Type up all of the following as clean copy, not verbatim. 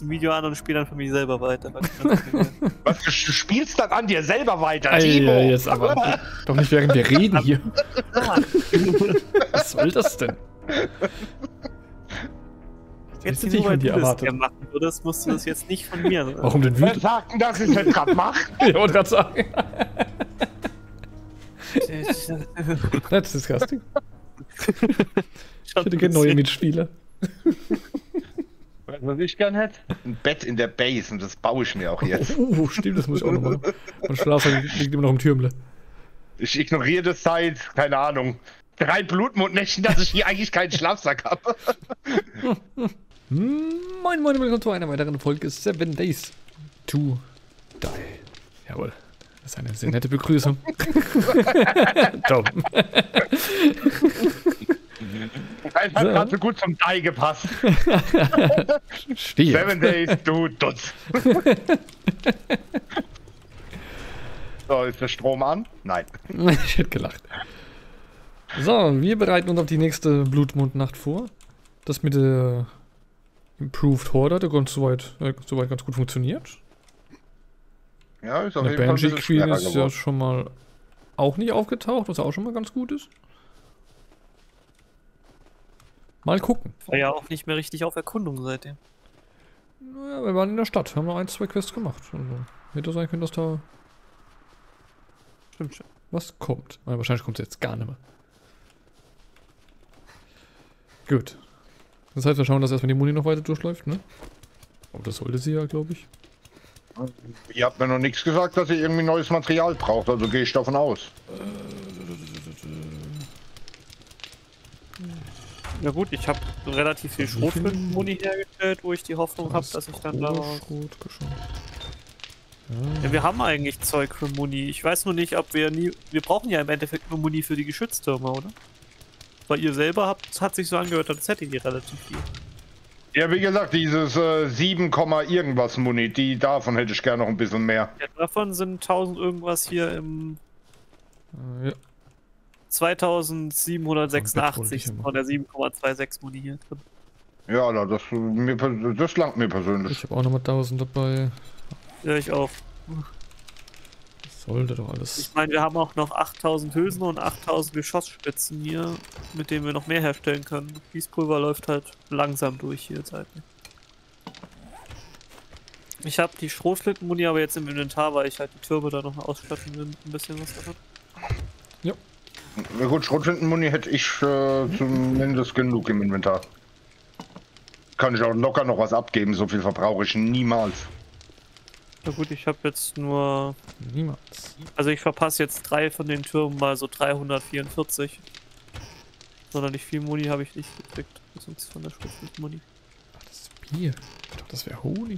ein Video an und spiele dann für mich selber weiter. Was, du spielst dann an dir selber weiter, Ey, Timo? jetzt aber. Doch nicht während wir reden hier. Was soll das denn? Jetzt nicht nur, weil von dir du das erwartet. gerne machen würdest, musst du das jetzt nicht von mir. Warum denn Wer wütend? sagt denn, dass ich es nicht gerade mache? Ich wollte gerade sagen. That's disgusting. Ich hätte gerne neue Mitspieler. Weißt du, was ich gern hätte? Ein Bett in der Base und das baue ich mir auch jetzt. Stimmt, das muss ich auch noch machen. Mein Schlafsack liegt immer noch im Türmle. Ich ignoriere das seit, keine Ahnung, 3 Blutmondnächten, dass ich hier eigentlich keinen Schlafsack habe. Moin, willkommen zu einer weiteren Folge 7 Days to Die. Jawohl. Das ist eine sehr nette Begrüßung. Tom. Das hat gerade so gut zum Die gepasst. Stehe. 7 Days to Dutz. So, ist der Strom an? Nein. Ich hätte gelacht. So, wir bereiten uns auf die nächste Blutmondnacht vor. Das mit der Improved Horde hat ja soweit ganz gut funktioniert. Ja, ist auf Der jeden Fall ein Banshee bisschen Queen schwerer ist ja geworden. schon mal auch nicht aufgetaucht, was auch schon mal ganz gut ist. Mal gucken. War ja auch nicht mehr richtig auf Erkundung seitdem. Naja, wir waren in der Stadt, haben noch 1, 2 Quests gemacht. Also, hätte sein können, dass da Stimmt schon. was kommt. Aber wahrscheinlich kommt es jetzt gar nicht mehr. Gut. Das heißt, wir schauen, dass erstmal die Muni noch weiter durchläuft, ne? Aber das sollte sie ja, glaube ich. Ihr habt mir noch nichts gesagt, dass ihr irgendwie neues Material braucht, also gehe ich davon aus. Ja gut, ich habe relativ viel Wie viel? Schrotflinten-Muni hergestellt, wo ich die Hoffnung habe, dass ich dann daraus... Schrot geschossen. Ja, wir haben eigentlich Zeug für Muni. Ich weiß nur nicht, ob wir nie... Wir brauchen ja im Endeffekt nur Muni für die Geschütztürme, oder? Weil ihr selber habt, hat sich so angehört, als hättet ihr relativ viel. Ja, wie gesagt, dieses 7, irgendwas Muni, davon hätte ich gerne noch ein bisschen mehr. Ja, davon sind 1000 irgendwas hier im Ja. 2786 von der 7,26 Muni hier drin. Ja, das langt mir persönlich. Ich habe auch nochmal 1000 dabei. Ja, ich auch. Das sollte doch alles. Ich meine, wir haben auch noch 8000 Hülsen und 8000 Geschossspitzen hier, mit denen wir noch mehr herstellen können. Gießpulver läuft halt langsam durch hier seitlich. Ich habe die Schrotflinten-Muni aber jetzt im Inventar, weil ich halt die Türme da noch ausstatten will, ein bisschen was davon. Ja. Na gut, Schrotflinten-Muni hätte ich zumindest genug im Inventar. Kann ich auch locker noch was abgeben, so viel verbrauche ich niemals. Na gut, ich habe jetzt nur... Niemals. Also ich verpasse jetzt 3 von den Türmen mal so 344. Sondern nicht viel Muni habe ich nicht gekriegt. Sonst von der Schrotflinten-Muni. Ach, das ist Bier. Ich dachte, das wäre Honig.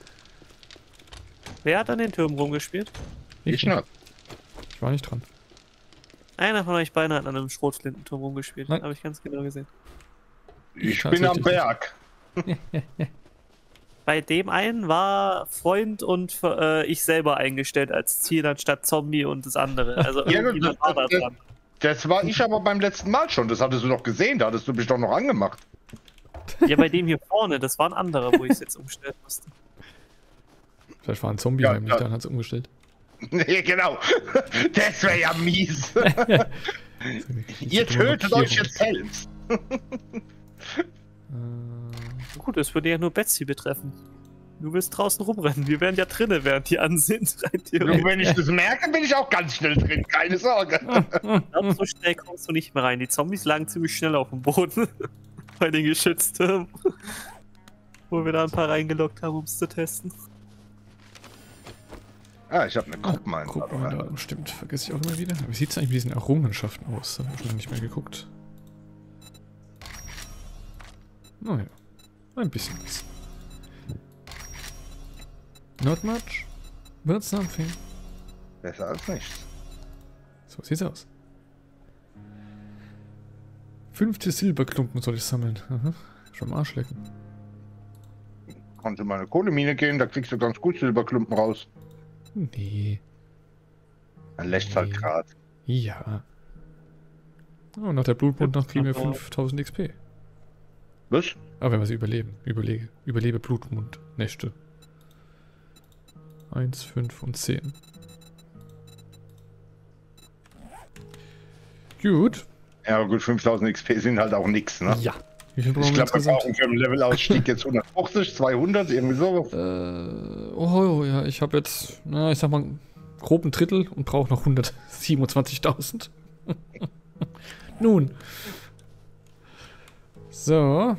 Wer hat an den Türmen rumgespielt? Ich nicht. Ich war nicht dran. Einer von euch beiden hat an einem Schrotflintenturm rumgespielt. Nein. Habe ich ganz genau gesehen. Ich kann's bin am richtig. Berg. Bei dem einen war Freund und ich selber eingestellt als Ziel anstatt Zombie und das andere. Also Ja, irgendjemand war da dran. Das war ich aber beim letzten Mal schon, das hattest du doch gesehen, da hattest du mich doch noch angemacht. Ja, bei dem hier vorne, das war ein anderer, wo ich es jetzt umstellen musste. Vielleicht war ein Zombie Ja, heimlich, ja. dann hat es umgestellt. Nee, genau. Das wäre ja mies. Ihr tötet euch jetzt selbst. Gut, das würde ja nur Betsy betreffen. Du willst draußen rumrennen. Wir wären ja drinnen, während die an sind. Rein Und theoretisch. wenn ich das merke, bin ich auch ganz schnell drin, keine Sorge. Ich glaub, so schnell kommst du nicht mehr rein. Die Zombies lagen ziemlich schnell auf dem Boden. Bei den Geschütztürmen. Wo wir da ein paar reingeloggt haben, um es zu testen. Ah, ich habe eine Guck mal, Gruppeneinladung. da, stimmt, vergesse ich auch immer wieder. Wie sieht es eigentlich mit diesen Errungenschaften aus? Da habe ich schon nicht mehr geguckt. Naja, ein bisschen was. Not much, but something. Besser als nichts. So sieht's aus. 50 Silberklumpen soll ich sammeln. Aha. Schon am Arsch lecken. Kannst du mal in eine Kohlemine gehen, da kriegst du ganz gut Silberklumpen raus. Nee. Dann lässt halt Nee. grad. Ja. Oh, nach der Blutmond noch kriegen wir 5000 XP. Was? Aber wenn wir sie überleben. Überlebe Blutmundnächte. 1, 5 und 10. Gut. Ja, gut, 5000 XP sind halt auch nix, ne? Ja. Wie viel brauchen Ich wir glaube, wir insgesamt? brauchen für den Levelausstieg jetzt 150, 200, irgendwie sowas. Oh ja, ich habe jetzt, na, ich sag mal, grob ein Drittel und brauche noch 127.000. Nun. So.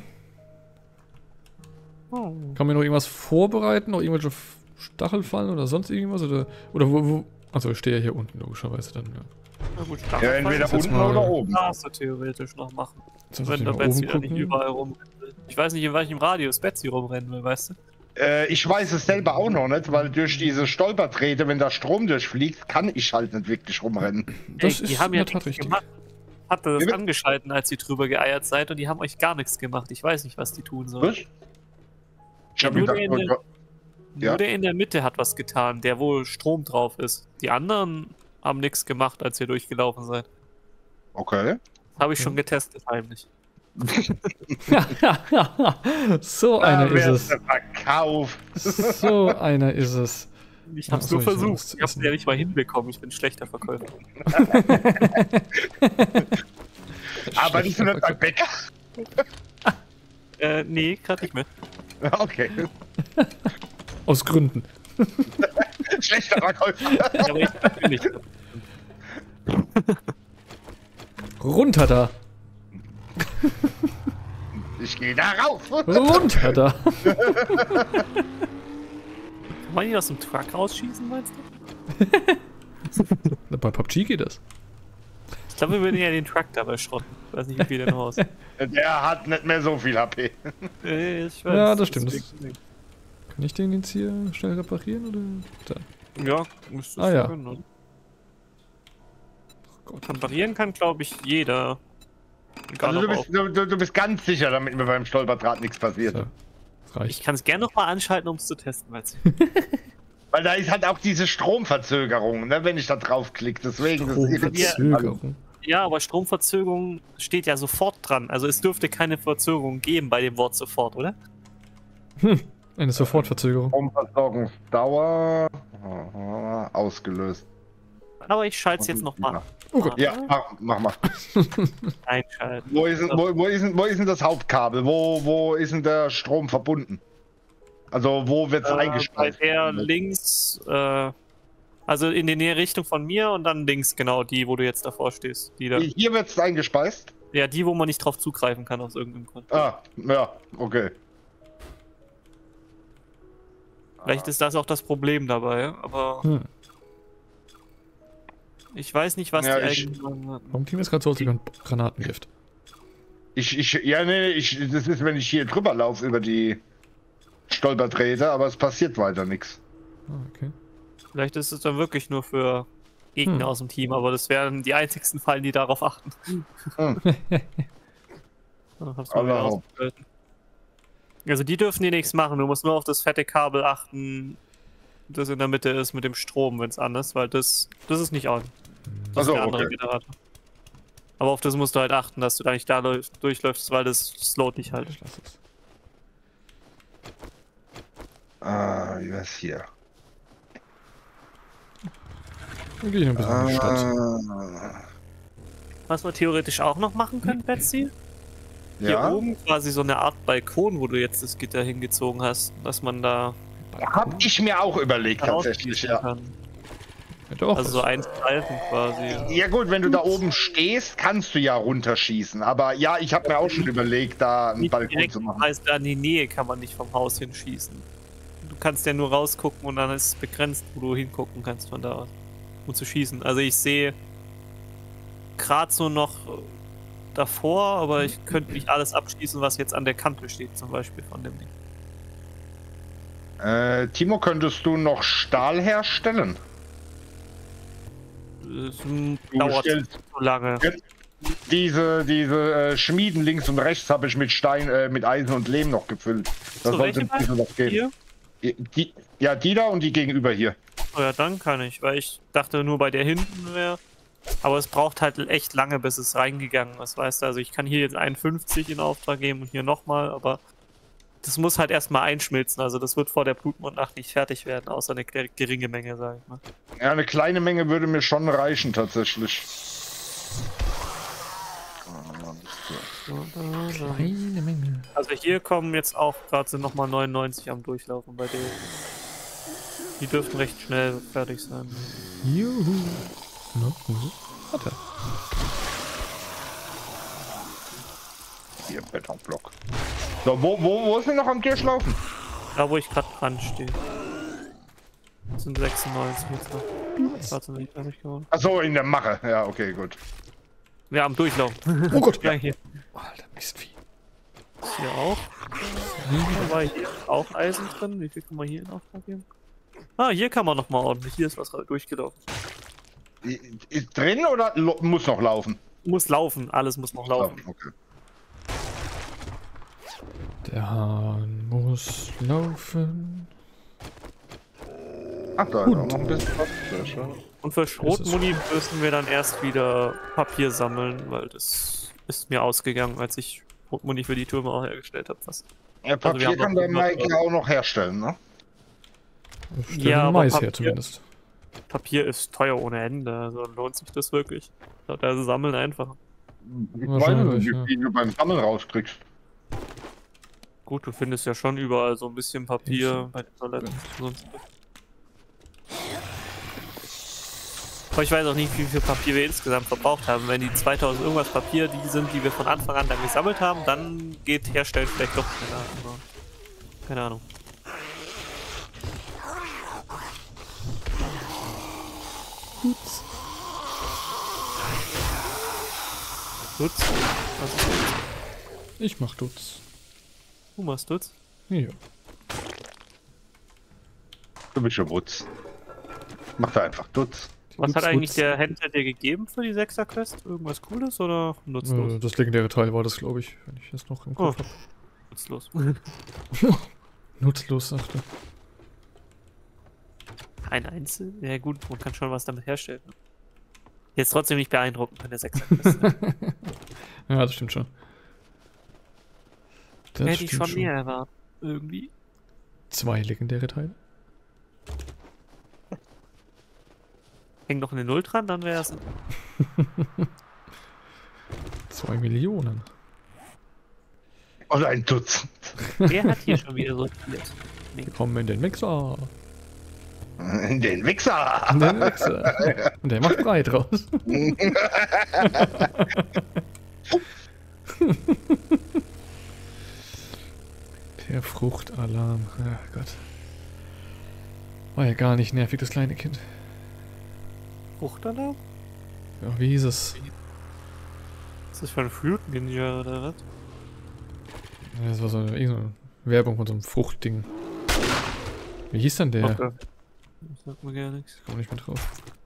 Oh. Kann mir noch irgendwas vorbereiten? Noch irgendwelche Stachelfallen oder sonst irgendwas? Oder wo? Also ich stehe ja hier unten logischerweise dann. Ja. Na gut, Ja, entweder jetzt unten mal- oder oben. darfst du theoretisch noch machen. Jetzt muss Wenn ich der nach Betsy oben da nicht gucken. überall rumrennen will. Ich weiß nicht, in welchem Radius Betsy rumrennen will, weißt du? Ich weiß es selber auch noch nicht, weil durch diese Stolperträte, wenn da Strom durchfliegt, kann ich halt nicht wirklich rumrennen. Das Ey, die ist haben in ja der Tat nichts richtig. gemacht. Hatte das Wie bitte? angeschalten, als ihr drüber geeiert seid und die haben euch gar nichts gemacht. Ich weiß nicht, was die tun sollen. Was? Ich hab Nur gedacht, der in der- Ja. Nur der in der Mitte hat was getan, der wo Strom drauf ist. Die anderen haben nichts gemacht, als ihr durchgelaufen seid. okay. Habe ich schon getestet, heimlich. So einer ist es. Verkauf. So einer ist es. Ich hab's Ach so, nur ich will versucht. was zu Ich hab's essen. ja nicht mal hinbekommen. Ich bin schlechter Verkäufer. Aber nicht nur beim Bäcker. Nee, gerade nicht mehr. Okay. Aus Gründen. Schlechter Verkäufer. Ja, aber ich natürlich. Runter da. Ich gehe da rauf. Runter da. Kann man die aus dem Truck rausschießen, meinst du? Bei PUBG geht das. Ich glaube, wir würden ja den Truck dabei schrotten. Ich weiß nicht, wie viel der noch aus. Der hat nicht mehr so viel HP. Ich weiß. Ja, das stimmt. deswegen- Kann ich den jetzt hier schnell reparieren oder? Da. Ja, müsste Ah, ja. können, oder? Gott. Reparieren kann, glaube ich, jeder. Egal, Also ob du bist ganz sicher, damit mir beim Stolperdraht nichts passiert. So. Das reicht. ich kann es gerne nochmal anschalten, um es zu testen. Weil's Weil da ist halt auch diese Stromverzögerung, ne, wenn ich da draufklicke. Deswegen das irritiert alle. Verzögerung. ja, aber Stromverzögerung steht ja sofort dran. Also es dürfte keine Verzögerung geben bei dem Wort sofort, oder? Eine Sofortverzögerung. Stromversorgungsdauer ausgelöst. Aber ich schalte es jetzt nochmal. Oh Gott. Ja, mach mal. Einschalten. Wo ist denn das Hauptkabel? Wo ist denn der Strom verbunden? Also wo wird es Bei eingespeist? der links, also in die nähere Richtung von mir und dann links genau die, wo du jetzt davor stehst. Die da. Hier wird es eingespeist? Ja, die, wo man nicht drauf zugreifen kann aus irgendeinem Grund. Ah, ja, okay. Vielleicht ist das auch das Problem dabei, aber Hm. ich weiß nicht, was Ja, die ich- eigentlich hatten. Warum klingt das gerade so, als wäre ein Granatengift? Das ist, wenn ich hier drüber laufe über die Stolperträte, aber es passiert weiter nichts. Ah, okay. Vielleicht ist es dann wirklich nur für Gegner Hm. aus dem Team, aber das wären die einzigsten Fallen, die darauf achten. Hm. Ja, hab's mal wieder Aber- ausgehalten. Also die dürfen die nichts machen, du musst nur auf das fette Kabel achten, das in der Mitte ist mit dem Strom, wenn es an ist, weil das ist nicht an. Das Ach so, ist der andere okay. Generator. Aber auf das musst du halt achten, dass du da nicht durchläufst, weil das slowt dich halt. Ich lasse es. Wie war's hier? Dann gehe ich noch ein bisschen in die Stadt. Was wir theoretisch auch noch machen können, Betsy? Hier Ja, oben quasi so eine Art Balkon, wo du jetzt das Gitter hingezogen hast, dass man da hab ich mir auch überlegt tatsächlich, ausschließen ja. kann. Hätte auch Also so was. ein Streifen quasi. Ja gut, wenn du da oben stehst, kannst du ja runterschießen. Aber ja, ich habe mir auch schon überlegt, da einen Nicht Balkon direkt, zu machen. heißt, an die Nähe kann man nicht vom Haus hinschießen. Du kannst ja nur rausgucken und dann ist es begrenzt, wo du hingucken kannst von da aus, um zu schießen. Also ich sehe gerade so noch davor, aber ich könnte nicht alles abschießen, was jetzt an der Kante steht, zum Beispiel von dem Ding. Timo, könntest du noch Stahl herstellen? Es Du dauert stellst so lange. diese Schmieden links und rechts habe ich mit Stein, mit Eisen und Lehm noch gefüllt. Das So, sollte welche ein bisschen noch geben. Hier? Die da und die gegenüber hier. Oh ja, dann kann ich, weil ich dachte nur bei der hinten wäre. Aber es braucht halt echt lange, bis es reingegangen ist, weißt du? Also ich kann hier jetzt 51 in Auftrag geben und hier nochmal, aber das muss halt erstmal einschmilzen. Also das wird vor der Blutmondnacht nicht fertig werden, außer eine geringe Menge, sag ich mal. Ja, eine kleine Menge würde mir schon reichen, tatsächlich. Kleine Menge. Also hier kommen jetzt auch gerade sind nochmal 99 am Durchlaufen bei denen. Die dürften recht schnell fertig sein. Juhu. No, warte. Hier, Betonblock. So, wo ist denn noch am Durchlaufen? Da wo ich gerade dran stehe. Das sind 96 jetzt noch. Warte, nicht fertig geworden. Achso, in der Mache. Ja, okay, gut. Ja, am Durchlaufen. Oh Gott. Ja, hier. Alter, Mistvieh. Ist hier auch. Da war hier auch Eisen drin. Wie viel kann man hier in Auftrag geben? Ah, hier kann man nochmal ordentlich. Hier ist was durchgelaufen. Ist drin oder muss noch laufen? Muss laufen. Alles muss noch laufen. Okay. Der Hahn muss laufen. Ach, da ist auch noch ein bisschen was. Sehr schön. Und für Schrotmuni müssen wir dann erst wieder Papier sammeln, weil das ist mir ausgegangen, als ich Schrotmuni für die Türme auch hergestellt habe. Ja, Papier also kann der Mike auch noch herstellen, ne? Ja, aber Mais her zumindest. Papier ist teuer ohne Ende, also lohnt sich das wirklich. Da sammeln einfach. Ich weiß nicht, ja. wie du beim Sammeln rauskriegst. Gut, du findest ja schon überall so ein bisschen Papier bei den Toiletten. Sonst. Aber ich weiß auch nicht, wie viel Papier wir insgesamt verbraucht haben. Wenn die 2000 irgendwas Papier die sind, die wir von Anfang an dann gesammelt haben, dann geht Herstellen vielleicht doch schneller. Aber keine Ahnung. Ups. Dutz? Was ist Dutz? Ich mach Dutz. Du machst Dutz? Ja. Du bist schon Wutz. Mach da einfach Dutz. Was hat Dutz, eigentlich Dutz. der Händler dir gegeben für die 6er-Quest? Irgendwas Cooles oder nutzlos? Das legendäre Teil war das, glaube ich, wenn ich das noch im Kopf habe. Nutzlos. Nutzlos, sagte. Ein Einzel? Ja gut, man kann schon was damit herstellen. Jetzt trotzdem nicht beeindruckend von der 6er-Quest. Ja, das stimmt schon. Das Hätte ich stimmt schon mehr erwartet. Irgendwie. 2 legendäre Teile. Hängt noch eine Null dran, dann wäre es. 2 Millionen. Oder ein Dutzend. Wer hat hier schon wieder sortiert? Wir kommen in den Mixer. Den Wichser! In den Mixer. Und der macht breit raus. Der Fruchtalarm. Ach Gott. War ja gar nicht nervig, das kleine Kind. Fruchtalarm? Ja, wie hieß es? Was ist das für ein Fruit Ninja oder was? Ja, das war so eine Werbung von so einem Fruchtding. Wie hieß denn der? Okay. Das sagt mir gar nichts. Ich komme nicht mehr drauf.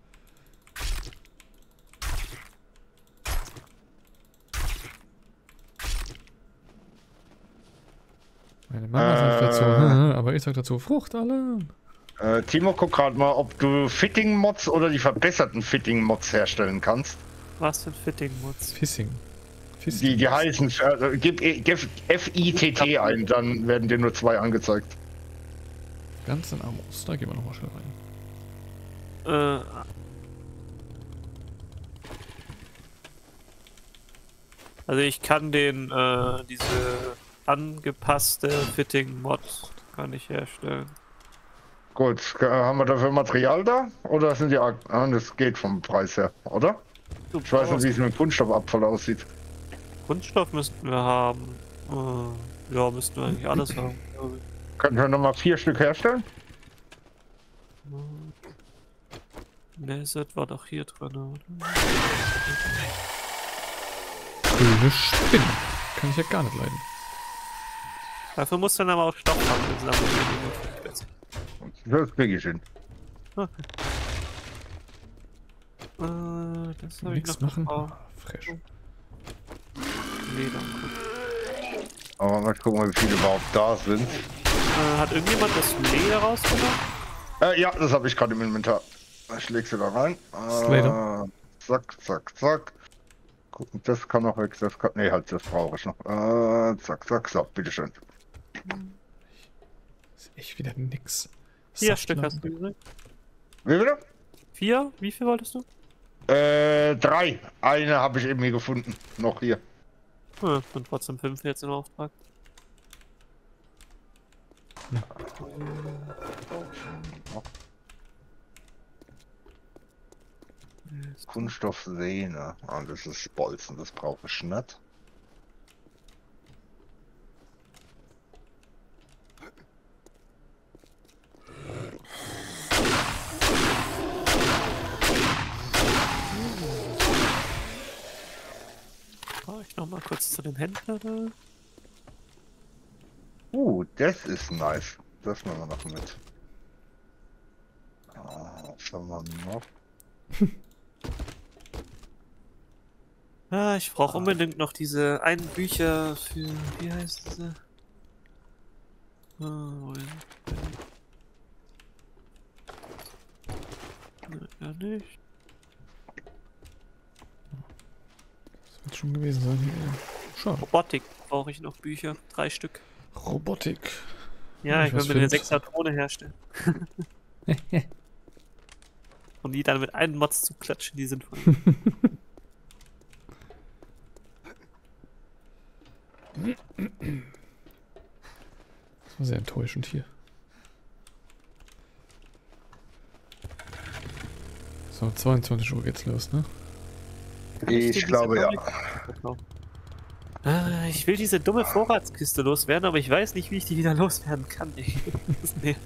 Meine Mama sagt dazu, aber ich sag dazu Fruchtalarm. Timo, guck gerade mal, ob du Fitting-Mods oder die verbesserten Fitting-Mods herstellen kannst. Was für ein Fitting-Mods? Fissing. Die heißen, gib FITT ein, dann werden dir nur 2 angezeigt. Ganz in Amos. Da gehen wir nochmal schnell rein. Also ich kann den, diese angepasste Fitting-Mod kann ich herstellen. Gut, haben wir dafür Material da? Oder sind die... das geht vom Preis her, oder? Ich weiß nicht, wie es mit dem Kunststoffabfall aussieht. Kunststoff müssten wir haben. Ja, müssten wir eigentlich alles haben. Könnten wir nochmal 4 Stück herstellen? Neset war doch hier drin, oder? Grüne Spinnen. Kann ich ja gar nicht leiden. Dafür muss dann aber auch Stoff haben. Das kriege ich hin. Okay. Das habe ich Nichts noch machen. gebraucht. Fresh. Leder. Aber mal gucken, wie viele überhaupt da sind. Hat irgendjemand das Leder rausgenommen? Ja, das habe ich gerade im Inventar. Ich lege sie da rein. Slater. zack, zack, zack. Gucken, das kann noch weg, das kann... Nee, halt, das brauche ich noch. Zack, zack, so, bitteschön. Ist echt wieder nix. 4 Stück Saftladen. hast du gesagt. Wie bitte? 4? Wie viel wolltest du? 3. Eine habe ich eben hier gefunden. Noch hier. Ja, und trotzdem 5 jetzt in Auftrag. Kunststoffsehne. Ah, das ist Bolzen, das brauche ich nicht. Fahr ich noch mal kurz zu dem Händler da. Das ist nice. Das nehmen wir noch mit. Was haben wir noch? Ah, ich brauche unbedingt noch diese einen Bücher für, wie heißt sie? Ja, nicht. Das wird schon gewesen sein hier. Schade. Robotik brauche ich noch Bücher. 3 Stück. Robotik. Ja, Ja, ich will was mir eine find? 6er Drohne herstellen. Und die dann mit einem Mods zu klatschen, die sind voll. Das war sehr enttäuschend hier. So, 22 Uhr geht's los, ne? Ich glaube ja. Ich will diese dumme Vorratskiste loswerden, aber ich weiß nicht, wie ich die wieder loswerden kann. Ey. Nee.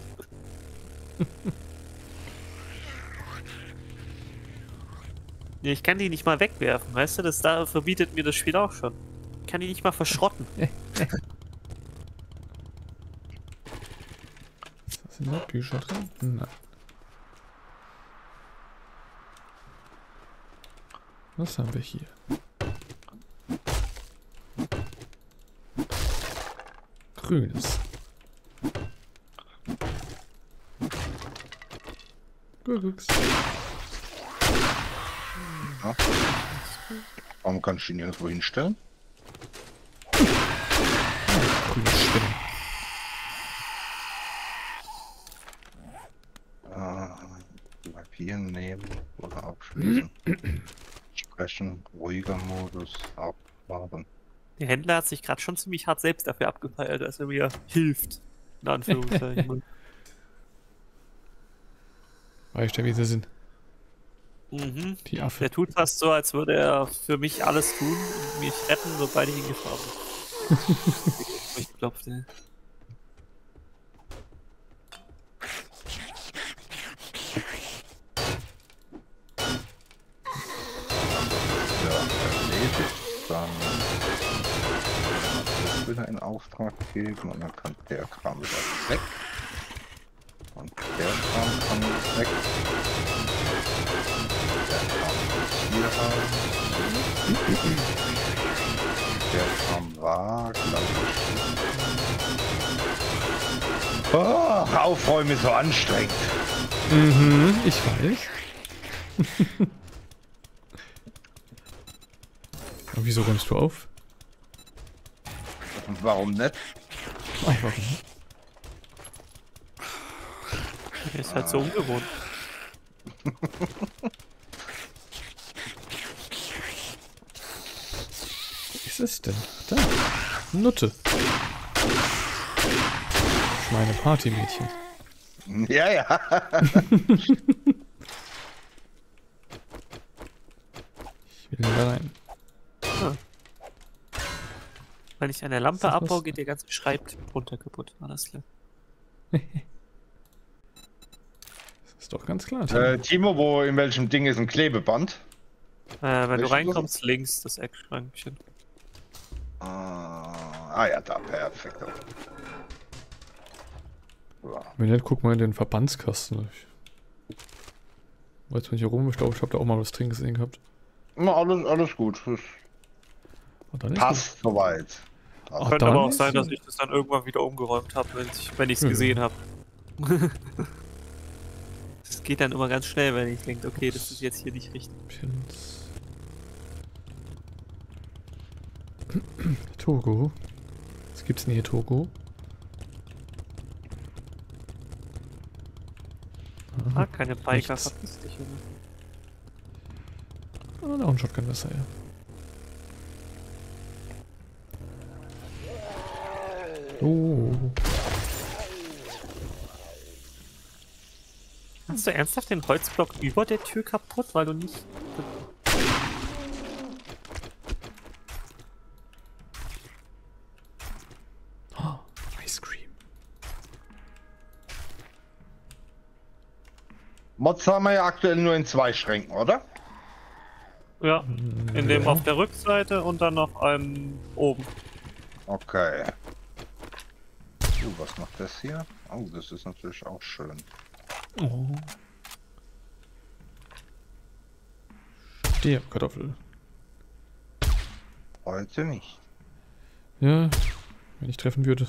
Nee, ich kann die nicht mal wegwerfen, weißt du? Das da verbietet mir das Spiel auch schon. Ich kann die nicht mal verschrotten. Sind da Bücher drin? Nein. Was haben wir hier? Grünes. Gucks. Ja. Warum kann ich ihn nirgendwo hinstellen? Grüne Spinnen. Papier nehmen oder abschließen. Sprechen, ruhiger Modus, abwarten. Der Händler hat sich gerade schon ziemlich hart selbst dafür abgefeiert, dass er mir hilft. In Anführungszeichen. Weißt du, wie sie sind? Mhm. Die Affe. Der tut fast so, als würde er für mich alles tun und mich retten, sobald ich ihn gefahren bin. Ich klopfte. Ja, erledigt. Dann das wieder in Auftrag geben und dann kann der Kram wieder weg. Und der Kram kann weg. Der Kram ist hier rein. Der Kram war, glaube ich. Oh, Aufräumen ist so anstrengend. Mhm, ich weiß. Aber wieso räumst du auf? Und warum nicht? Einfach nicht. Er ist halt so ungewohnt. Was ist es denn? Da. Nutte. Meine Partymädchen. Ja, ja. Ich will da rein. Wenn ich eine Lampe Ist das was? abbaue, geht der ganze Schreibtisch runter kaputt. Alles klar. Das ist doch ganz klar. Timo. Timo, wo in welchem Ding ist ein Klebeband? Wenn du Welches reinkommst, links das Eckschrankchen. Ja, da, perfekt. So. Wenn nicht, guck mal in den Verbandskasten. Ich weiß nicht, hier rum. Ich glaube, ich habe da auch mal was drin gesehen gehabt. Na, alles gut. Das Und dann ist passt soweit. Ach, Könnte dann aber auch ist sein, ja- dass ich das dann irgendwann wieder umgeräumt habe, wenn ich es Ja. gesehen habe. Das geht dann immer ganz schnell, wenn ich denke, okay, das ist jetzt hier nicht richtig. Pins. Togo. Was gibt's denn hier, Togo? Ah, keine Biker, nichts. verpiss dich, Junge. Ah, noch ein Shotgun-Messer, ja. Oh. Hast du ernsthaft den Holzblock über der Tür kaputt, weil du nicht... Oh, Ice Cream. Mods haben wir ja aktuell nur in 2 Schränken, oder? Ja, in dem Ja. auf der Rückseite und dann noch einen oben. Okay. Was macht das hier? Oh, das ist natürlich auch schön. Oh. Stirb, Kartoffel. Heute nicht. Ja, wenn ich treffen würde.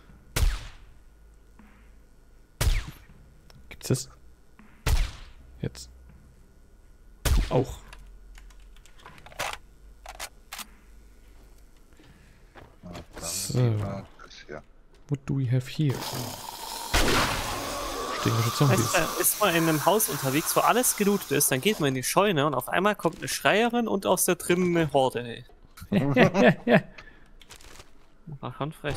Gibt's das? Jetzt. Du auch. Ja, dann So. lieber das hier. What do we have here? Stürmische Zombies. Weißt du, ist man in einem Haus unterwegs, wo alles gelootet ist, dann geht man in die Scheune und auf einmal kommt eine Schreierin und aus der drinnen eine Horde, ey. War schon frech,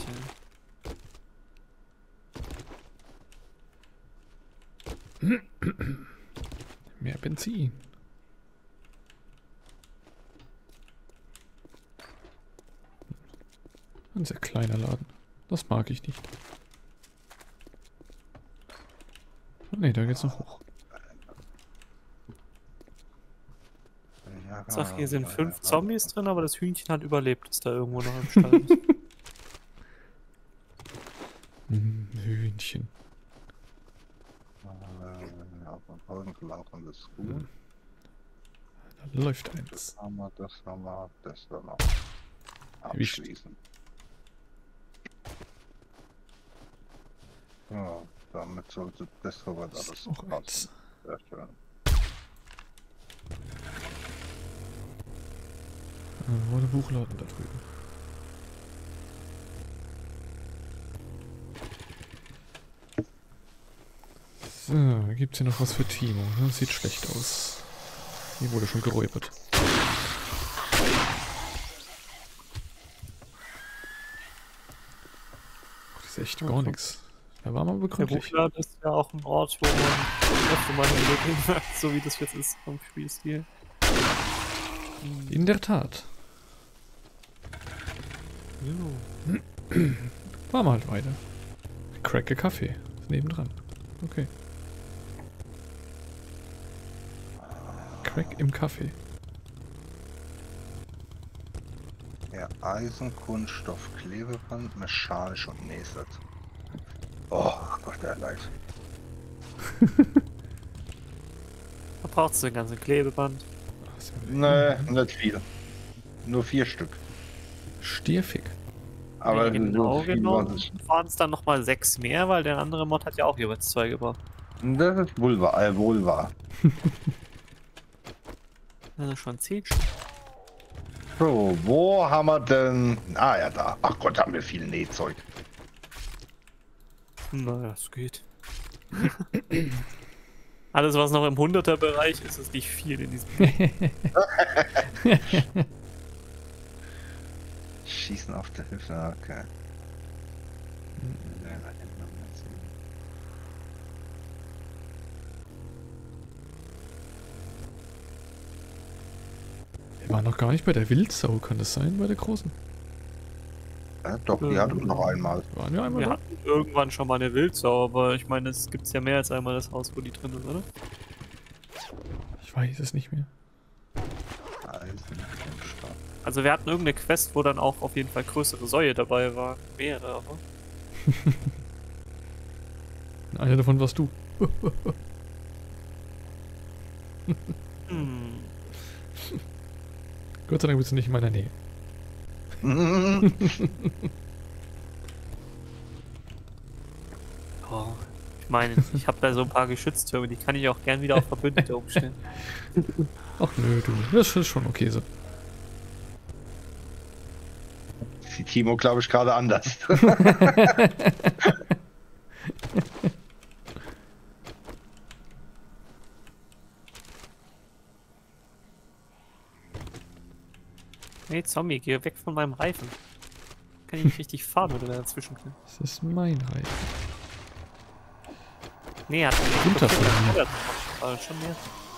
ey. Mehr Benzin. Ein sehr kleiner Laden. Das mag ich nicht. Oh, ne, da geht's noch hoch. Ja, Sag, hier sind 5 Zombies drin, aber das Hühnchen hat überlebt, das da irgendwo noch im Stall ist. Hühnchen. Auf dem Boden gelaufen, das ist gut. Da läuft eins. Das haben wir, das haben wir, das werden wir Erwischt. abschließen. Ja, damit sollte das soweit alles Noch passen. eins. Sehr schön. Wo der Buchladen da drüben? So, gibt's hier noch was für Timo? Das sieht schlecht aus. Hier wurde schon geräubert. Das ist echt gar nichts. Da war man Der begründlich. Buchladen ist ja auch ein Ort, wo man öfter mal hingeht, so wie das jetzt ist vom Spielstil. In der Tat. Fahren wir halt weiter. Cracke Kaffee. Ist nebendran. Okay. Crack im Kaffee. Ja, Eisen, Kunststoff, Klebeband, mechanisch und Näset. Oh Gott, der leid. Da brauchst du den ganzen Klebeband. Nee, nicht viel. Nur 4 Stück. Stierfick. Aber Ja, genau so viel genommen was ist- waren es dann nochmal 6 mehr, weil der andere Mod hat ja auch jeweils 2 gebraucht. Das ist wohl wahr. Also schon 10 Stück. So, wo haben wir denn? Ah ja, da. Ach Gott, haben wir viel Nähzeug. Naja, das geht. Alles, was noch im 100er-Bereich ist, ist nicht viel in diesem. Schießen auf der Hüfte, okay. Wir waren noch gar nicht bei der Wildsau, kann das sein? Bei der großen? Ja, doch, die hatten wir noch einmal. Waren wir einmal Wir da? hatten irgendwann schon mal eine Wildsau, aber ich meine, es gibt ja mehr als einmal das Haus, wo die drin ist, oder? Ich weiß es nicht mehr. Eisen, Kunststoff. Also wir hatten irgendeine Quest, wo dann auch auf jeden Fall größere Säue dabei waren. Mehrere, aber. Einer davon warst du. Hm. Gott sei Dank bist du nicht in meiner Nähe. Oh, ich meine, ich habe da so ein paar Geschütztürme, die kann ich auch gern wieder auf Verbündete umstellen. Ach nö, du. Das ist schon okay so. Die Timo, glaube ich, gerade anders. Hey Zombie, geh weg von meinem Reifen. Kann ich nicht richtig fahren, wenn du da dazwischen kannst. Das ist mein Reifen. Nee, hat Runter von mir. aber schon mehr.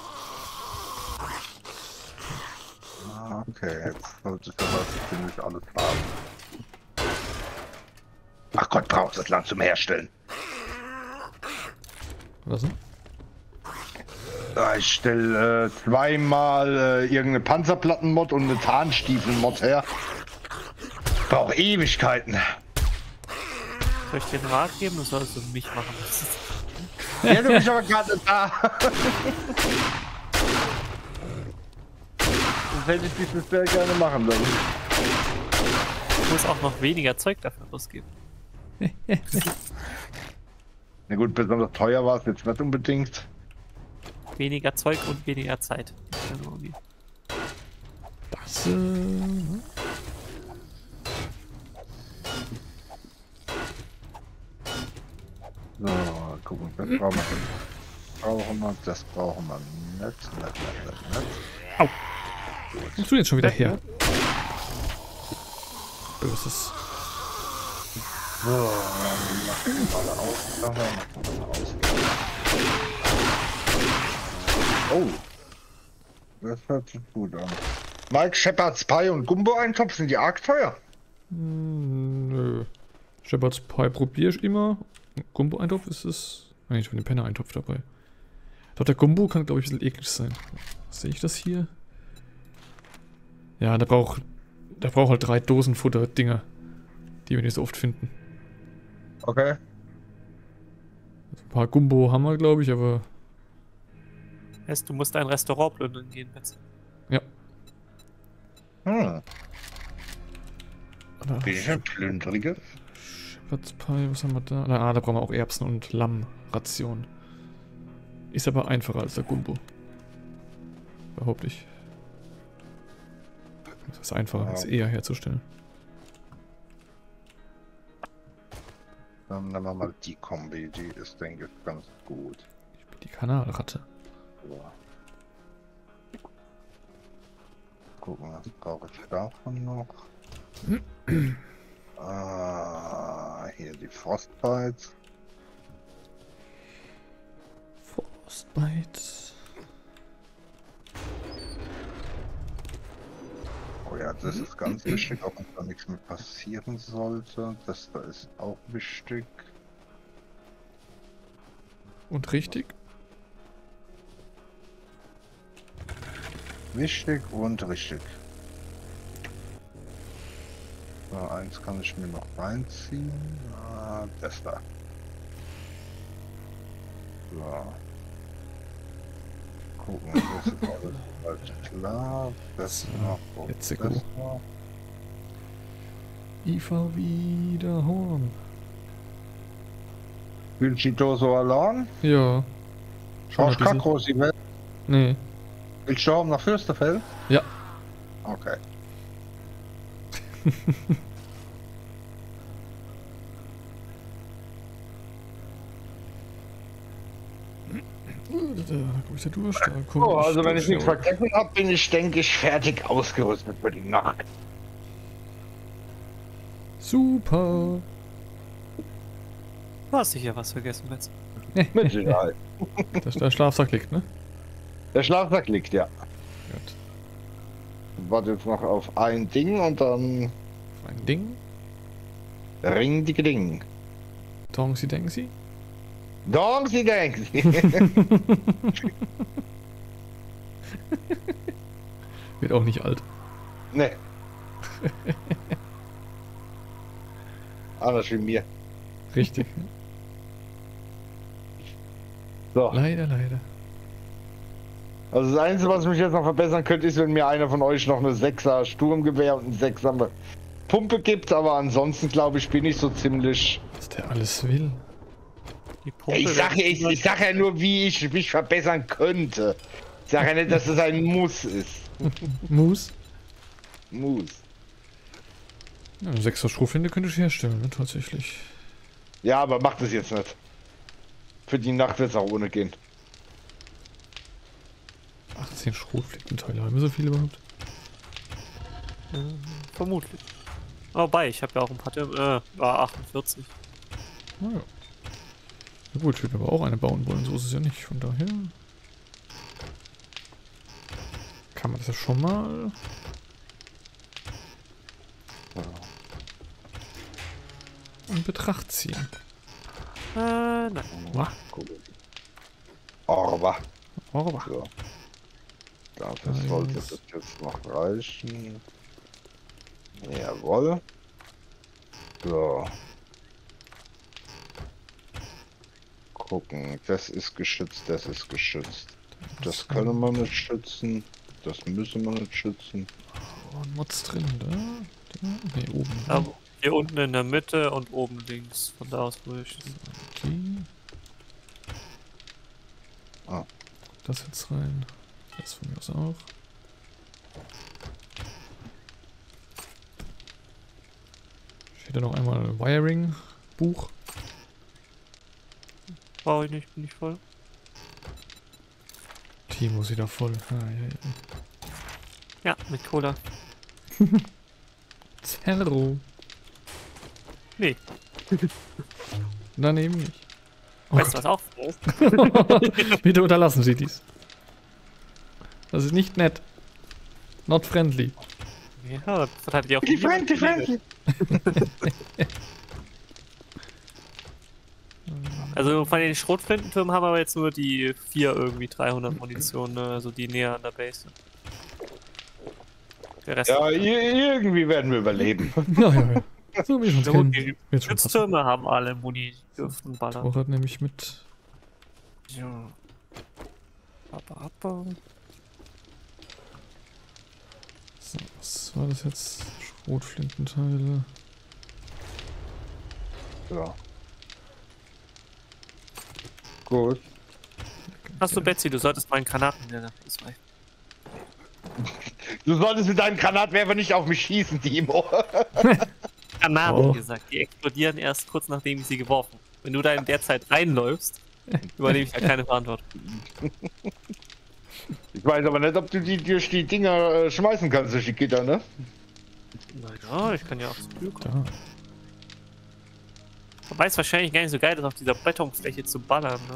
Okay, jetzt sollte ich aber ziemlich alles haben. Ach Gott, braucht das Land zum Herstellen. Was denn? Ich stelle zweimal irgendeine Panzerplatten-Mod und eine Tarnstiefel-Mod her. Braucht Ewigkeiten. Soll ich dir einen Rat geben? Das sollst du für mich machen. Ja, du bist aber gerade da. Das hätte ich dieses sehr gerne machen lassen. Ich muss auch noch weniger Zeug dafür ausgeben. Na gut, besonders teuer war es jetzt nicht unbedingt. Weniger Zeug und weniger Zeit. Technologie. Das, So, gucken, das brauchen wir. Das brauchen wir nicht. Au! Kommst du jetzt schon wieder her? Böses. So, dann machen wir alle Aufgabe. Oh. Das hört sich gut an. Mike, Shepherd's Pie und Gumbo-Eintopf, sind die arg teuer? Nö. Shepherd's Pie probiere ich immer. Gumbo-Eintopf ist es. Nein, ich habe den Penner-Eintopf dabei. Ich glaube, der Gumbo kann, glaube ich, ein bisschen eklig sein. Sehe ich das hier? Ja, der braucht halt 3 Dosen Futter-Dinger, die wir nicht so oft finden. Okay. Also ein paar Gumbo haben wir, glaube ich, aber... Heißt, du musst ein Restaurant plündern gehen jetzt. Ja. Hm. Aber Bin ich ein Plündriger? Shepherd's Pie, was haben wir da? Da brauchen wir auch Erbsen und Lammration. Ist aber einfacher als der Gumbo. Behaupte ich. Das ist einfacher, als eher herzustellen. Dann nehmen wir mal die Kombi, die ist, denke ich, ganz gut. Ich bin die Kanalratte. So. Gucken, was brauche ich davon noch? Hier die Frostbites. Frostbites. Oh ja, das ist ganz wichtig, ob da nichts mehr passieren sollte. Das da ist auch wichtig. Und richtig? Wichtig und richtig. So, eins kann ich mir noch reinziehen. Das da. So. Gucken, das ist alles klar. Das noch. Und jetzt das go. noch. Ich fahr wieder Horn. Willst du die Dose allein? Ja. Schon Brauchst du keine große Welt? Nee. Willst du haben nach Fürsterfeld? Ja. Okay. Da komm ich da durch. Da komm Oh, also wenn ich durch, nichts jawohl. vergessen habe, bin ich, denke ich, fertig ausgerüstet für die Nacht. Super. Du hast sicher was vergessen jetzt. Mit Sicherheit. Der Schlafsack liegt, ne? Der Schlafsack liegt, ja. Gut. Warte jetzt noch auf ein Ding und dann Ein Ding. Ring die Ding. Tongsi Dengsi. Dong sie denken sie. Wird auch nicht alt. Ne. Anders wie mir. Richtig. So. Leider, leider. Also das Einzige, was mich jetzt noch verbessern könnte, ist, wenn mir einer von euch noch eine 6er Sturmgewehr und eine 6er Pumpe gibt, aber ansonsten glaube ich, bin ich so ziemlich... Was der alles will. Die Pumpe Ich sag ja nur, wie ich mich verbessern könnte. Ich sag ja nicht, dass es ein Muss ist. Muss? Muss. Ja, eine 6er Strohflinte könnte ich herstellen, ne, tatsächlich. Ja, aber macht es jetzt nicht. Für die Nacht wird es auch ohne gehen. 18 Schrotflintenteile, haben wir so viele überhaupt? Vermutlich. Wobei, ich habe ja auch ein paar. 48. Naja. Na gut, ich würde aber auch eine bauen wollen, so ist es ja nicht. Von daher kann man das ja schon mal. In Betracht ziehen. Nein. Wah. Aber. Oh, So. Dafür sollte das jetzt noch reichen. Jawohl. So. Gucken. Das ist geschützt, das ist geschützt. Das können wir nicht schützen. Das müssen wir nicht schützen. oh, ein Mods drin, da? Ne, oben. Aber hier unten in der Mitte und oben links. Von da aus würde ich. Okay. Ah. Das jetzt rein. Das von mir aus auch. Steht da noch einmal Wiring-Buch. Brauche ich nicht, bin ich voll. Timo ist wieder voll. Ah, ja, ja. Ja, mit Cola. Zerro. Nee. Daneben nicht. Oh Weißt du, was auch voll ist? Bitte unterlassen Sie dies. Das ist nicht nett. Not friendly. Ja, das hat ja auch Die Friendly. Also von den Schrotflintentürmen haben wir aber jetzt nur die 4 irgendwie 300 Munition, ne? Also die näher an der Base sind. Der Rest Ja, irgendwie werden wir überleben. Ja, ja, ja. So wie ich uns ja, gut, kennen. die Wird schon passen. Stütztürme haben alle Muni, die dürften ballern. Vorrat nehme ich mit. Ja. Aber. So, was war das jetzt? Schrotflintenteile. Ja. Gut. Hast du, Betsy, du solltest meinen Granaten in der Reichen. Du solltest mit deinem Granatwerfer nicht auf mich schießen, Timo. Granaten Oh. gesagt, die explodieren erst kurz nachdem ich sie geworfen habe. Wenn du da in der Zeit reinläufst, übernehme ich ja keine Verantwortung. Ich weiß aber nicht, ob du die durch die Dinger schmeißen kannst, durch die Gitter, ne? Naja, ich kann ja auch zur Tür kommen. Da. Wobei es wahrscheinlich gar nicht so geil ist, auf dieser Betonfläche zu ballern. Ne?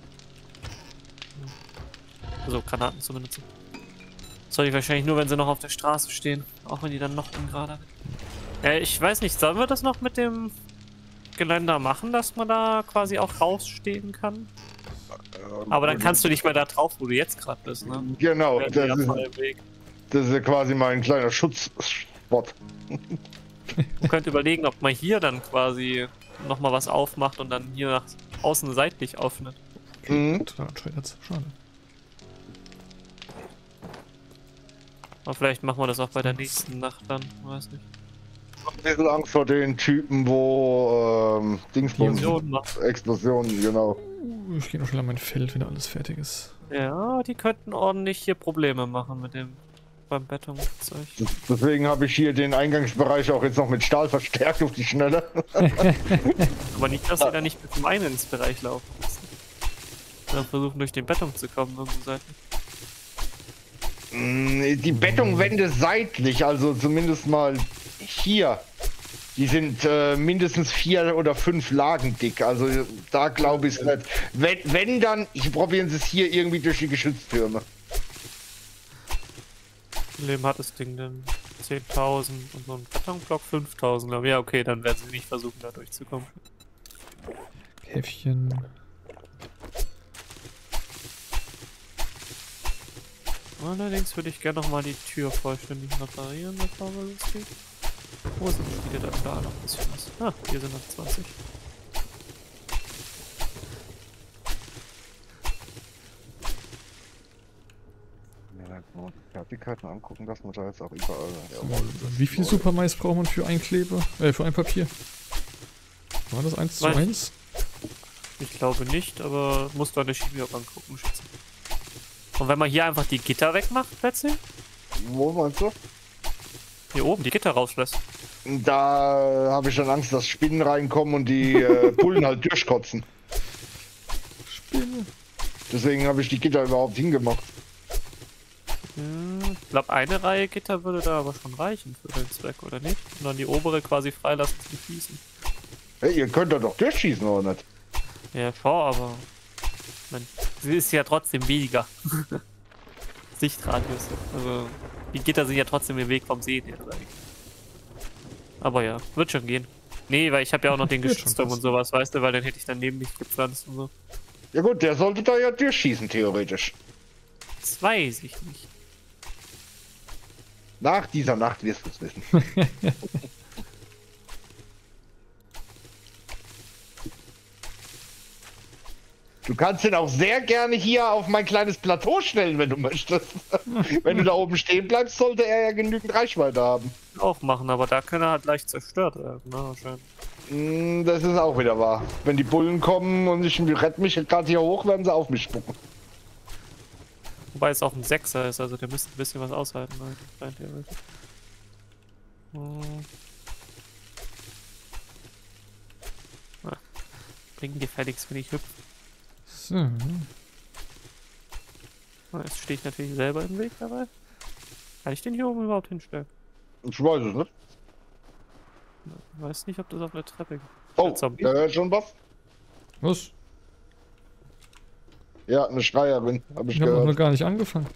Also Granaten zu benutzen. Das soll ich wahrscheinlich nur, wenn sie noch auf der Straße stehen. Auch wenn die dann noch ungerader sind. Ja, ich weiß nicht, sollen wir das noch mit dem Geländer machen, dass man da quasi auch rausstehen kann? Aber dann kannst du nicht mehr da drauf, wo du jetzt gerade bist, ne? Genau, Ja, der das ist, voll im Weg. das ist ja quasi mein kleiner Schutzspot. Man könnte überlegen, ob man hier dann quasi nochmal was aufmacht und dann hier nach außen seitlich öffnet. Mhm. Total scheitert. Schade. Aber vielleicht machen wir das auch bei der nächsten Nacht dann, weiß nicht. Ein bisschen Angst vor den Typen, wo Dingsbums, Explosionen machen. Explosionen, genau. Ich gehe noch schnell an mein Feld, wenn alles fertig ist. Ja, die könnten ordentlich hier Probleme machen mit dem beim Betonzeug. Deswegen habe ich hier den Eingangsbereich auch jetzt noch mit Stahl verstärkt auf die Schnelle. Aber nicht, dass sie da nicht bis zum Eingangsbereich laufen müssen. Dann versuchen durch den Beton zu kommen, irgendwo seitlich. Die Betonwände seitlich, also zumindest mal hier, die sind mindestens 4 oder 5 Lagen dick. Also da glaube ich es nicht. Wenn dann, ich probieren sie es hier irgendwie durch die Geschütztürme. Wie viel Leben hat das Ding denn? 10.000 und so ein Betonblock 5.000, glaube ich. Ja, okay, dann werden sie nicht versuchen, da durchzukommen. Käffchen. Allerdings würde ich gerne nochmal die Tür vollständig reparieren, bevor wir losgehen. Wo sind viele da? Da noch ein bisschen was. Ah, hier sind noch 20. Fertigkeiten angucken, dass man da jetzt auch überall. Wie viel Supermais braucht man für ein Kleber? Für ein Papier? War das 1:1? Ich glaube nicht, aber musst du an der Chemiebank gucken, Schätze. Und wenn man hier einfach die Gitter wegmacht, plötzlich? Wo meinst du? Hier oben, die Gitter rauslässt. Da habe ich schon Angst, dass Spinnen reinkommen und die Bullen halt durchkotzen. Spinne. Deswegen habe ich die Gitter überhaupt hingemacht. Ich glaube, eine Reihe Gitter würde da aber schon reichen für den Zweck, oder nicht? Und dann die obere quasi freilassen zum Schießen. Hey, ihr könnt da doch durchschießen, oder nicht? Ja, schon, aber sie ist ja trotzdem weniger. Sichtradius. Also, die Gitter sind ja trotzdem im Weg vom Sehen her, sag ich. Aber ja, wird schon gehen. Nee, weil ich habe ja auch noch den Geschützturm und sowas, weißt du, weil dann hätte ich dann neben mich gepflanzt und so. Ja gut, der sollte da ja durchschießen, theoretisch. Das weiß ich nicht. Nach dieser Nacht wirst du es wissen. Du kannst den auch sehr gerne hier auf mein kleines Plateau stellen, wenn du möchtest. Wenn du da oben stehen bleibst, sollte er ja genügend Reichweite haben. Auch machen, aber da kann er halt leicht zerstört werden, ne, wahrscheinlich. Das ist auch wieder wahr. Wenn die Bullen kommen und ich rette mich gerade hier hoch, werden sie auf mich spucken. Wobei es auch ein Sechser ist, also der müsste ein bisschen was aushalten. Rein theoretisch. Bringen gefälligst, wenn ich hüpfe. So. Jetzt stehe ich natürlich selber im Weg dabei. Kann ich den hier oben überhaupt hinstellen? Ich weiß es nicht. Ich weiß nicht, ob das auf der Treppe geht. Oh, da hört schon was. Was? Ja, eine Schreierin, habe ich Ich habe noch gehört. gar nicht angefangen.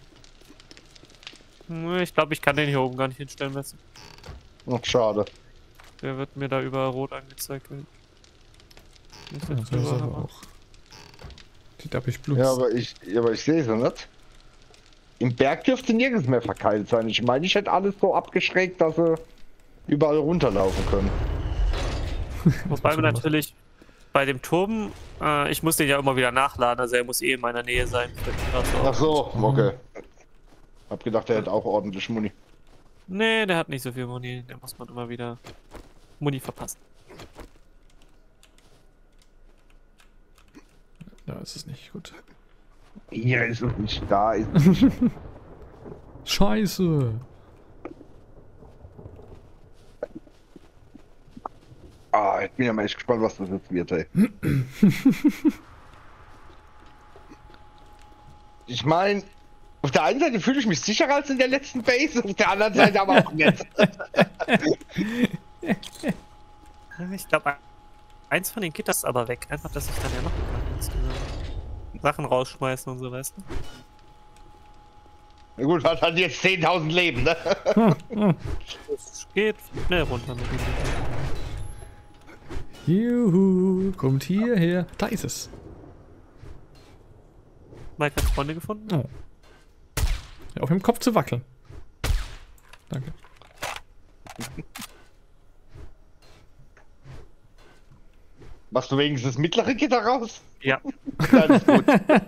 Ich glaube, ich kann den hier oben gar nicht hinstellen lassen. Ach, schade. Der wird mir da über rot angezeigt. Nicht Ja, das das ist drüber, aber auch. Die habe ich Blut. Ja, aber ich sehe sie nicht. Im Berg dürfte nirgends mehr verkeilt sein. Ich meine, ich hätte alles so abgeschrägt, dass sie überall runterlaufen können. Wobei wir natürlich bei dem Turm, ich muss den ja immer wieder nachladen, also er muss eh in meiner Nähe sein. Ach so, okay. Hab gedacht, er hätte auch ordentlich Muni. Nee, der hat nicht so viel Muni, der muss man immer wieder Muni verpassen. Da ist es nicht gut. Hier ist es nicht da. Scheiße. Ich bin ja mal echt gespannt, was das jetzt wird, ey. Ich meine, auf der einen Seite fühle ich mich sicherer als in der letzten Base, auf der anderen Seite aber auch nicht. Ich glaube, eins von den Gittern ist aber weg. Einfach, dass ich dann ja noch Sachen rausschmeißen und so, weißt du? Na gut, hat halt jetzt 10.000 Leben, ne? Das geht schnell runter mit dem Juhu, kommt hierher. Da ist es. Mike hat Freunde gefunden. Oh. Ja, auf dem Kopf zu wackeln. Danke. Machst du wenigstens das mittlere Gitter raus? Ja. Das ist gut.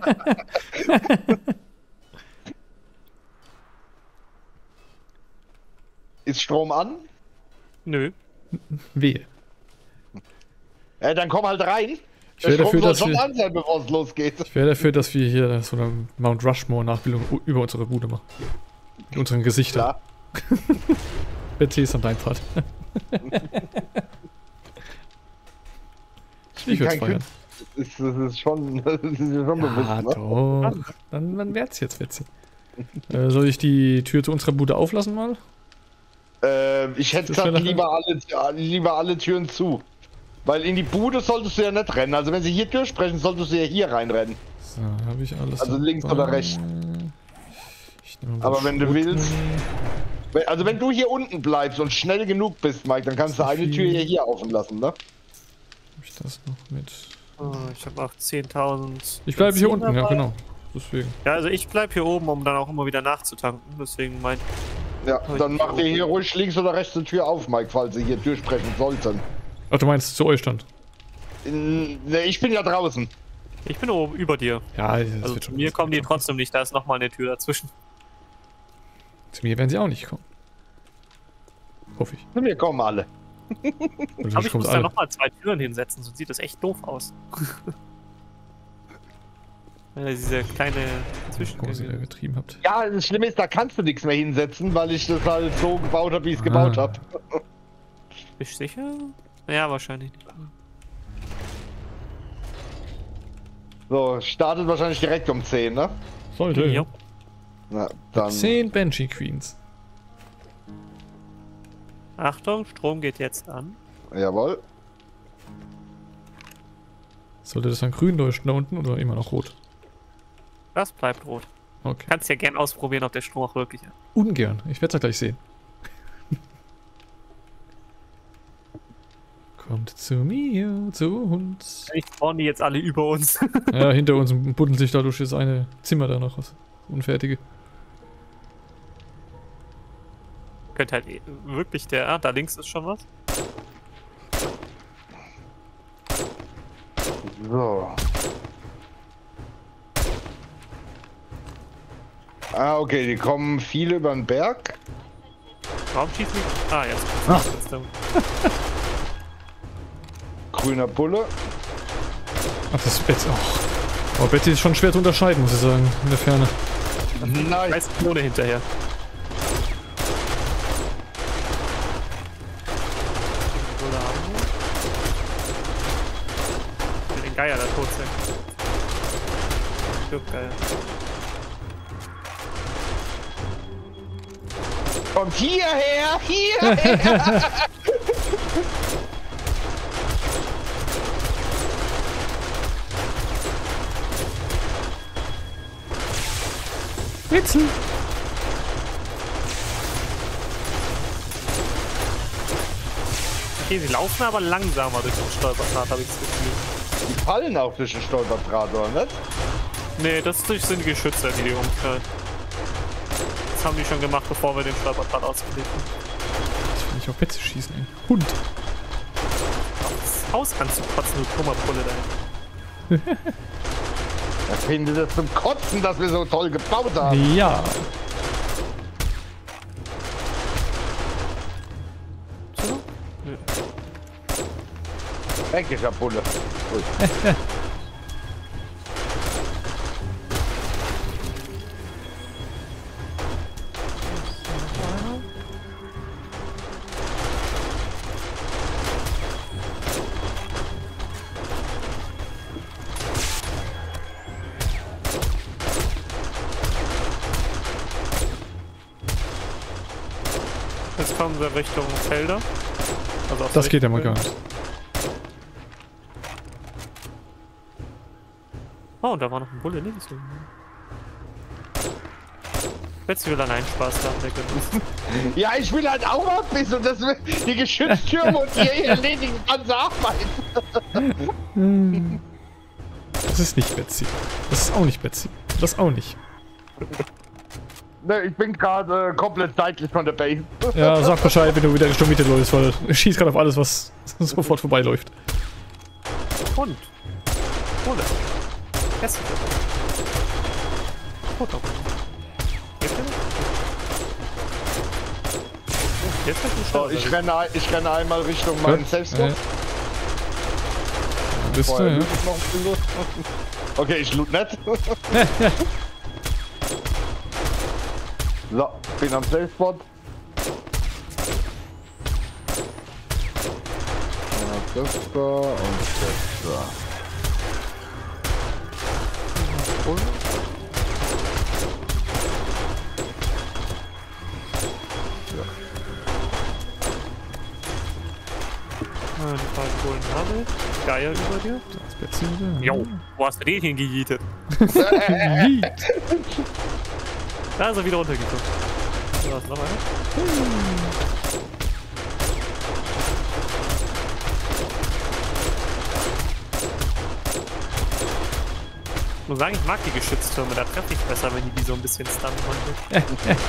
Ist Strom an? Nö. Wehe. Dann komm halt rein. Ich wäre Der dafür, Strom soll dass schon wir, an sein, bevor es losgeht. ich wäre dafür, dass wir hier so eine Mount Rushmore Nachbildung über unsere Bude machen. Mit unseren Gesichtern. Ja. BT ist an dein Part. Ich würde Kein feiern. Das ist schon, das ist schon Ja, bewusst, ne? doch. Dann wird's jetzt witzig. Soll ich die Tür zu unserer Bude auflassen mal? Ich hätte Ist das gesagt, schneller? lieber alle Türen zu. Weil in die Bude solltest du ja nicht rennen. Also wenn sie hier durchsprechen, solltest du ja hier reinrennen. So, habe ich alles. Also links dabei. oder rechts. Ich nehme mal Aber wenn du Schrot willst- mit. Also wenn du hier unten bleibst und schnell genug bist, Mike, dann kannst du eine Tür hier offen lassen, ne? Hab ich das noch mit? Oh, ich habe auch 10.000. Ich bleibe hier Benzin unten, ja dabei. genau. Deswegen. Ja, also ich bleib hier oben, um dann auch immer wieder nachzutanken. Deswegen mein. Ja, dann mach dir hier ruhig links oder rechts die Tür auf, Mike, falls sie hier durchsprechen sollten. Ach, du meinst zu euch stand? Ne, ich bin ja draußen. Ich bin oben über dir. Ja, das Also wird zu schon. mir das kommen die wird schon. trotzdem nicht, da ist nochmal eine Tür dazwischen. Zu mir werden sie auch nicht kommen. Hoffe ich. Zu mir kommen alle. Oder Aber du ich kommst muss da alle. nochmal 2 Türen hinsetzen, sonst sieht das echt doof aus. Weil diese kleine Warum ihr sie da Zwischengänge. getrieben habt. Ja, das Schlimme ist, da kannst du nichts mehr hinsetzen, weil ich das halt so gebaut habe, wie ich es gebaut habe. Bist du sicher? Ja, wahrscheinlich nicht. So, startet wahrscheinlich direkt um 10, ne? Sollte. Jo. Na, dann. 10 Banshee Queens. Achtung, Strom geht jetzt an. Jawohl. Sollte das dann grün leuchten da unten oder immer noch rot? Das bleibt rot. Okay. Kannst ja gern ausprobieren, ob der Strom auch wirklich. Ungern. Ich werde es ja gleich sehen. Kommt zu mir, zu uns. Ich spawnen die jetzt alle über uns. Ja, hinter uns buddeln sich dadurch das eine Zimmer da noch was. Unfertige. Könnte halt wirklich der. Ah, da links ist schon was. So. Ah, okay, die kommen viele über den Berg. Warum schießt mich? Ah, jetzt. Jetzt da. Grüner Bulle. Ach, das ist Betty. Oh, Betty ist schon schwer zu unterscheiden, muss ich sagen, in der Ferne. Nein. Weiß Klone hinterher. Ich will den Geier da tot sein. Stirb, Geier. Kommt hierher! Hierher! Witzel! Okay, sie laufen aber langsamer durch den Stolperpfad, habe ich das Gefühl. Die fallen auch durch den Stolperdraht, oder nicht? Nee, das sind die Geschütze, die umknallen. Das haben die schon gemacht, bevor wir den Stolperpfad ausgelegt haben. Ich will nicht auf Betty schießen, ey. Hund! Auf das Haus kannst du kotzen, du Kummerpulle da hinten. Ich finde das zum Kotzen, dass wir so toll gebaut haben. Ja! So? Nö. Dreckiger Bulle. Ui. Jetzt kommen wir Richtung Felder. Also Das geht ja mal gar nicht. Oh, und da war noch ein Bulle links. Jetzt will allein Spaß haben, der Genuss. Ja, ich will halt auch abbissen und das die Geschütztürme und ihr erledigen ganze Arbeit. Das ist nicht Betsy. Das ist auch nicht Betsy. Das auch nicht. Ne, ich bin gerade komplett seitlich von der Base. Ja, sag Bescheid, wenn du wieder Richtung Mitte läufst, weil ich schieß gerade auf alles, was sofort vorbeiläuft. Und. Bulle. Hässliche Bulle. Toter Bulle. Lebt er noch? Oh, jetzt wird ein So, ich renne einmal Richtung meinen Selbstschutz. Bist du, Vorher ja? loot ich noch ein bisschen. Okay, ich loot nicht. So, bin am Safe-Spot. Ja, das da und das da. Die beiden Bullen habe ich. Geier über dir. Das ist Betsy wieder. Jo, wo hast du den hingejietet? Da ist er wieder runtergekommen. So, was noch einer? Ich muss sagen, ich mag die Geschütztürme, da treffe ich besser, wenn die so ein bisschen stunnen manchmal.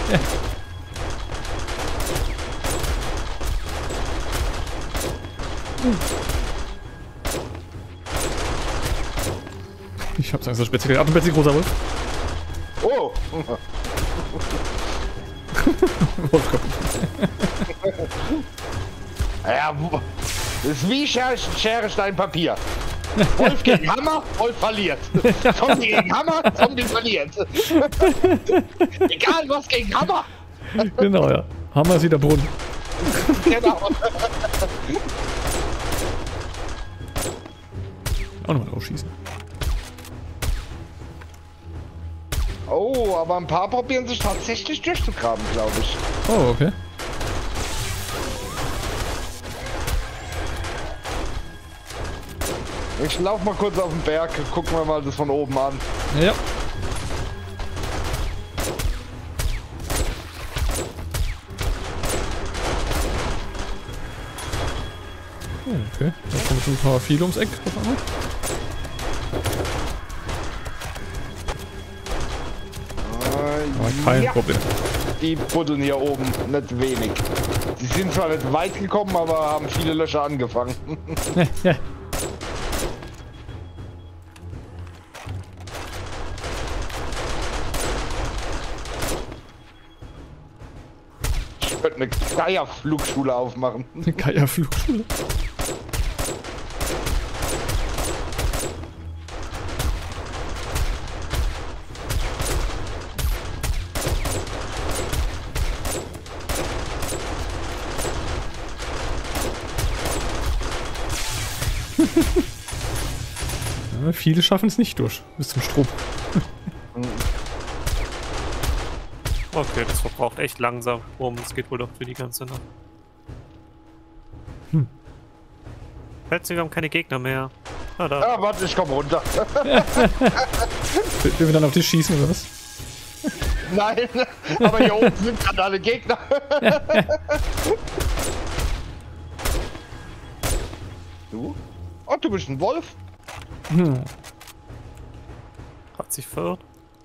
Ich hab's Angst, dass Betsy gerade. Betsy, großer Wolf. Oh! Wolf kaputt. Ja, das ist wie Schere, Stein, Papier. Wolf gegen Hammer, Wolf verliert. Zombie gegen Hammer, Zombie verliert. Egal was gegen Hammer. Genau, ja. Hammer ist wieder Brunnen. Genau. Auch nochmal ausschießen. Oh, aber ein paar probieren sich tatsächlich durchzugraben, glaube ich. Oh, okay. Ich lauf mal kurz auf den Berg, gucken wir mal das von oben an. Ja. Oh, okay, da kommen schon ein paar viele ums Eck auf einmal. Aber kein Problem. Die buddeln hier oben nicht wenig. Sie sind zwar nicht weit gekommen, aber haben viele Löcher angefangen. Ich könnte eine Geierflugschule aufmachen. Eine Geierflugschule. Ja, viele schaffen es nicht durch, bis zum Strom. Okay, das verbraucht echt langsam. Es geht wohl doch für die ganze Nacht. Plötzlich haben keine Gegner mehr. Ah, da. Ah, warte, ich komm runter. Will wir dann auf dich schießen oder was? Nein, aber hier oben sind gerade alle Gegner. Du? Oh, du bist ein Wolf? Hat sich verirrt.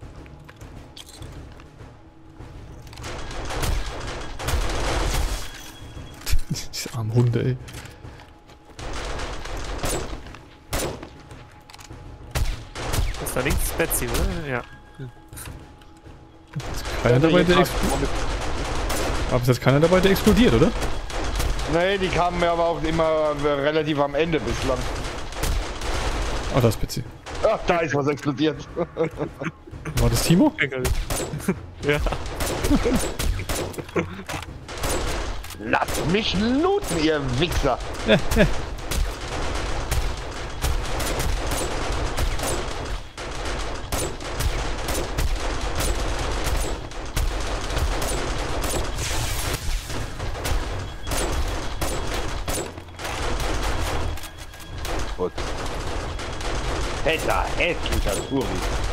Diese armen Hunde, ey. Ist da links Betsy, oder? Ja. Keiner dabei, der explodiert. Aber ist jetzt keiner dabei, der explodiert, oder? Nee, die kamen mir aber auch immer relativ am Ende bislang. Ah, das ist Betsy. Ach, da ist was explodiert. War das Timo? Ja. Lasst mich looten, ihr Wichser. Gut. Fetter, hässlicher Turi.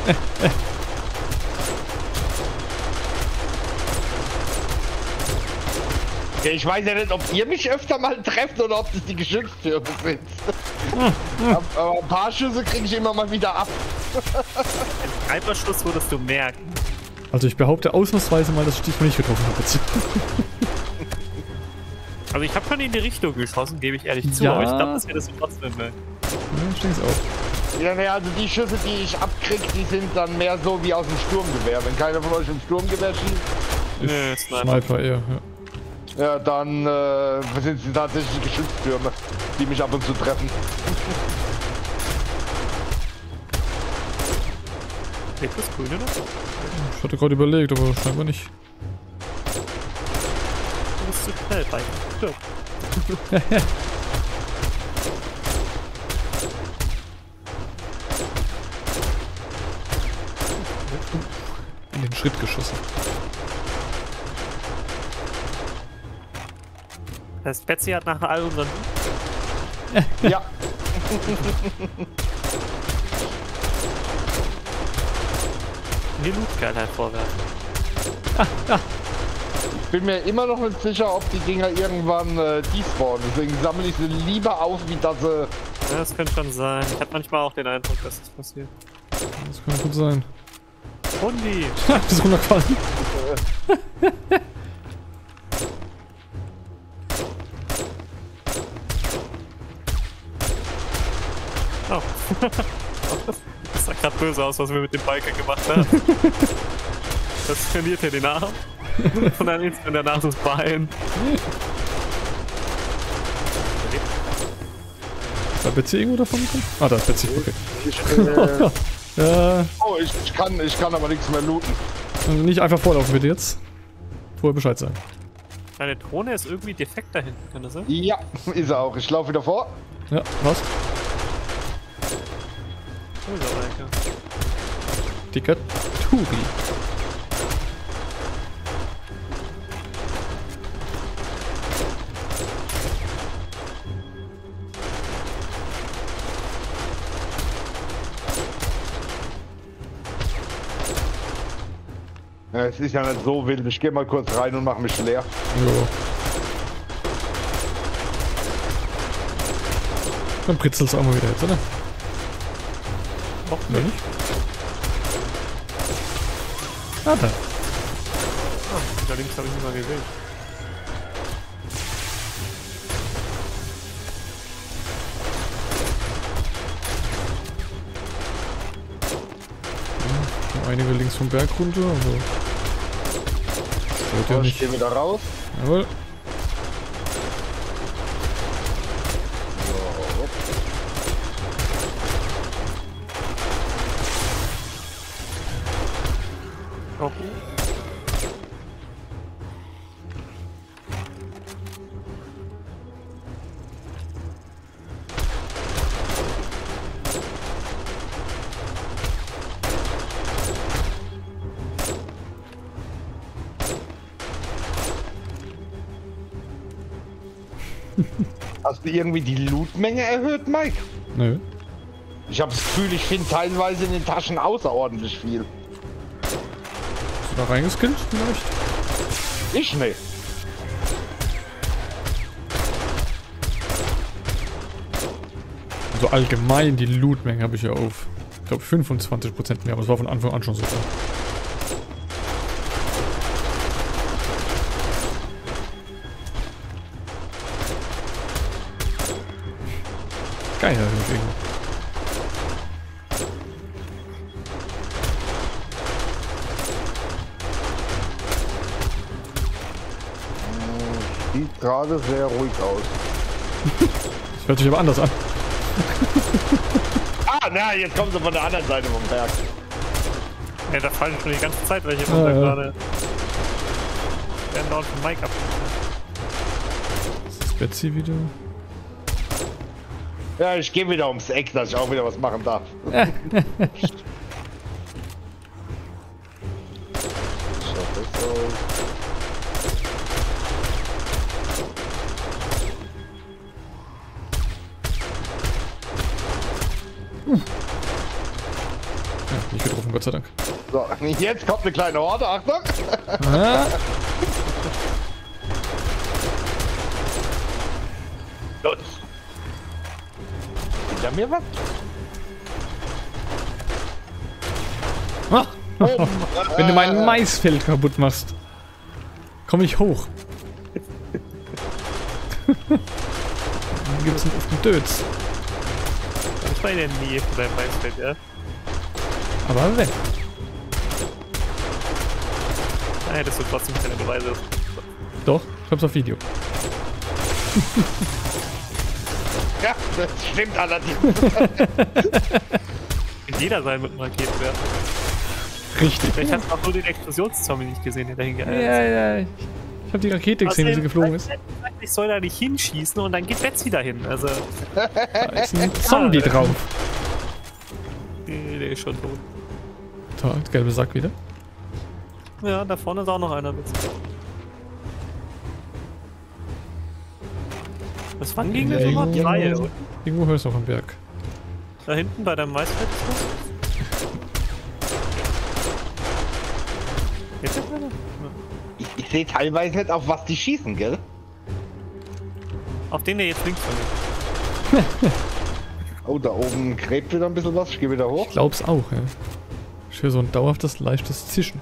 Ja, ich weiß ja nicht, ob ihr mich öfter mal trefft oder ob das die Geschütztürme sind. Aber ein paar Schüsse kriege ich immer mal wieder ab. Ein Schuss würdest du merken. Also ich behaupte ausnahmsweise mal, dass ich dich nicht getroffen habe, Betsy. Also ich habe schon in die Richtung geschossen, gebe ich ehrlich zu, Ja. aber ich glaube, dass wir das trotzdem merken. Ja, ich denke es auch. Ja, ne, also die Schüsse, die ich abkrieg, die sind dann mehr so wie aus dem Sturmgewehr. Wenn keiner von euch im Sturmgewehr schießt, Nö, Ich Sniper. Sniper eher, ja. ja, dann sind sie tatsächlich die Geschütztürme, die mich ab und zu treffen. Lebt das Grüne noch? Ich hatte gerade überlegt, aber scheinbar nicht. Du bist zu schnell bei. Stirb. In den Schritt geschossen. Das heißt, Betsy hat nach all unseren... Ja. Mir Lootgeilheit vorwerfen. Ich bin mir immer noch nicht sicher, ob die Dinger irgendwann despawnen. Deswegen sammle ich sie lieber auf, wie dass sie... Ja, das könnte schon sein. Ich habe manchmal auch den Eindruck, dass das passiert. Das könnte gut sein. Hundi! Das ist runtergefallen. Oh. Das sah gerade böse aus, was wir mit dem Biker gemacht haben. Das verliert ja den Arm. Und dann instant danach das Bein. da Betsy irgendwo davon kommen? Ah, da ist Betsy, okay. Ja, Oh, ich kann aber nichts mehr looten. also nicht einfach vorlaufen bitte jetzt. Vorher Bescheid sagen. Deine Drohne ist irgendwie defekt da hinten, kann das sein? Ja, ist er auch. Ich laufe wieder vor. Ja, was? Oh, ist aber lecker. Dicker Turi. Ja, es ist ja nicht so wild. Ich gehe mal kurz rein und mache mich leer. Jo. Dann britzelt's auch mal wieder jetzt, oder? Noch Oder nicht? Ah, da. Ah, da links habe ich nicht mal gewählt. Schon einige links vom Berg runter, also. Stört ja Ich nicht. gehe wieder raus. Jawohl. Okay. Hast du irgendwie die Lootmenge erhöht, Mike? Nö. Ich habe das Gefühl, ich finde teilweise in den Taschen außerordentlich viel. Hast du da reingeskillt vielleicht? Ich nicht. Also allgemein die Lootmenge habe ich ja auf, ich glaube 25% mehr, aber es war von Anfang an schon so. Geil, das irgendwo. Sieht gerade sehr ruhig aus. Das hört sich aber anders an. Ah, na, jetzt kommen sie von der anderen Seite vom Berg. Ja, da fallen schon die ganze Zeit welche Ja, runter ja. gerade. Werden dauernd vom Mike ab. Das ist Betsy wieder. Ja, ich gehe wieder ums Eck, dass ich auch wieder was machen darf. Schaut das aus. Ja, nicht getroffen, Gott sei Dank. So, jetzt kommt eine kleine Horde, Achtung! Ah, Los! Hinter mir was? ah. Wenn du mein Maisfeld kaputt machst, komme ich hoch. Dann gibt's einen auf den Dötz. Das war in der Nähe von deinem Maisfeld, ja? Aber wenn. Da hättest du trotzdem keine Beweise. Doch, ich hab's auf Video. Ja, das stimmt allerdings. Jeder sein mit markiert werden. Richtig. Ich habe auch nur den Explosionszombie nicht gesehen, der dahin geeilt ist. Ja. Ich hab die Rakete gesehen, wie sie geflogen ist. Ich soll da nicht hinschießen und dann geht Betsy dahin. Also, Da ist ein Zombie drauf. der ist schon tot. Da, der gelbe Sack wieder. Ja, da vorne ist auch noch einer. Was waren gegen Ja, den Nummer irgendwo- 3? oder? Irgendwo hörst du noch am Berg. Da hinten bei deinem Maisfeld ist was? Jetzt ist einer? Ich sehe teilweise nicht, auf was die schießen, gell? Auf den, der jetzt links von mir. Oh, da oben gräbt wieder ein bisschen was. Ich gehe wieder hoch. Ich glaub's auch, ja. Ich höre so ein dauerhaftes, leichtes Zischen.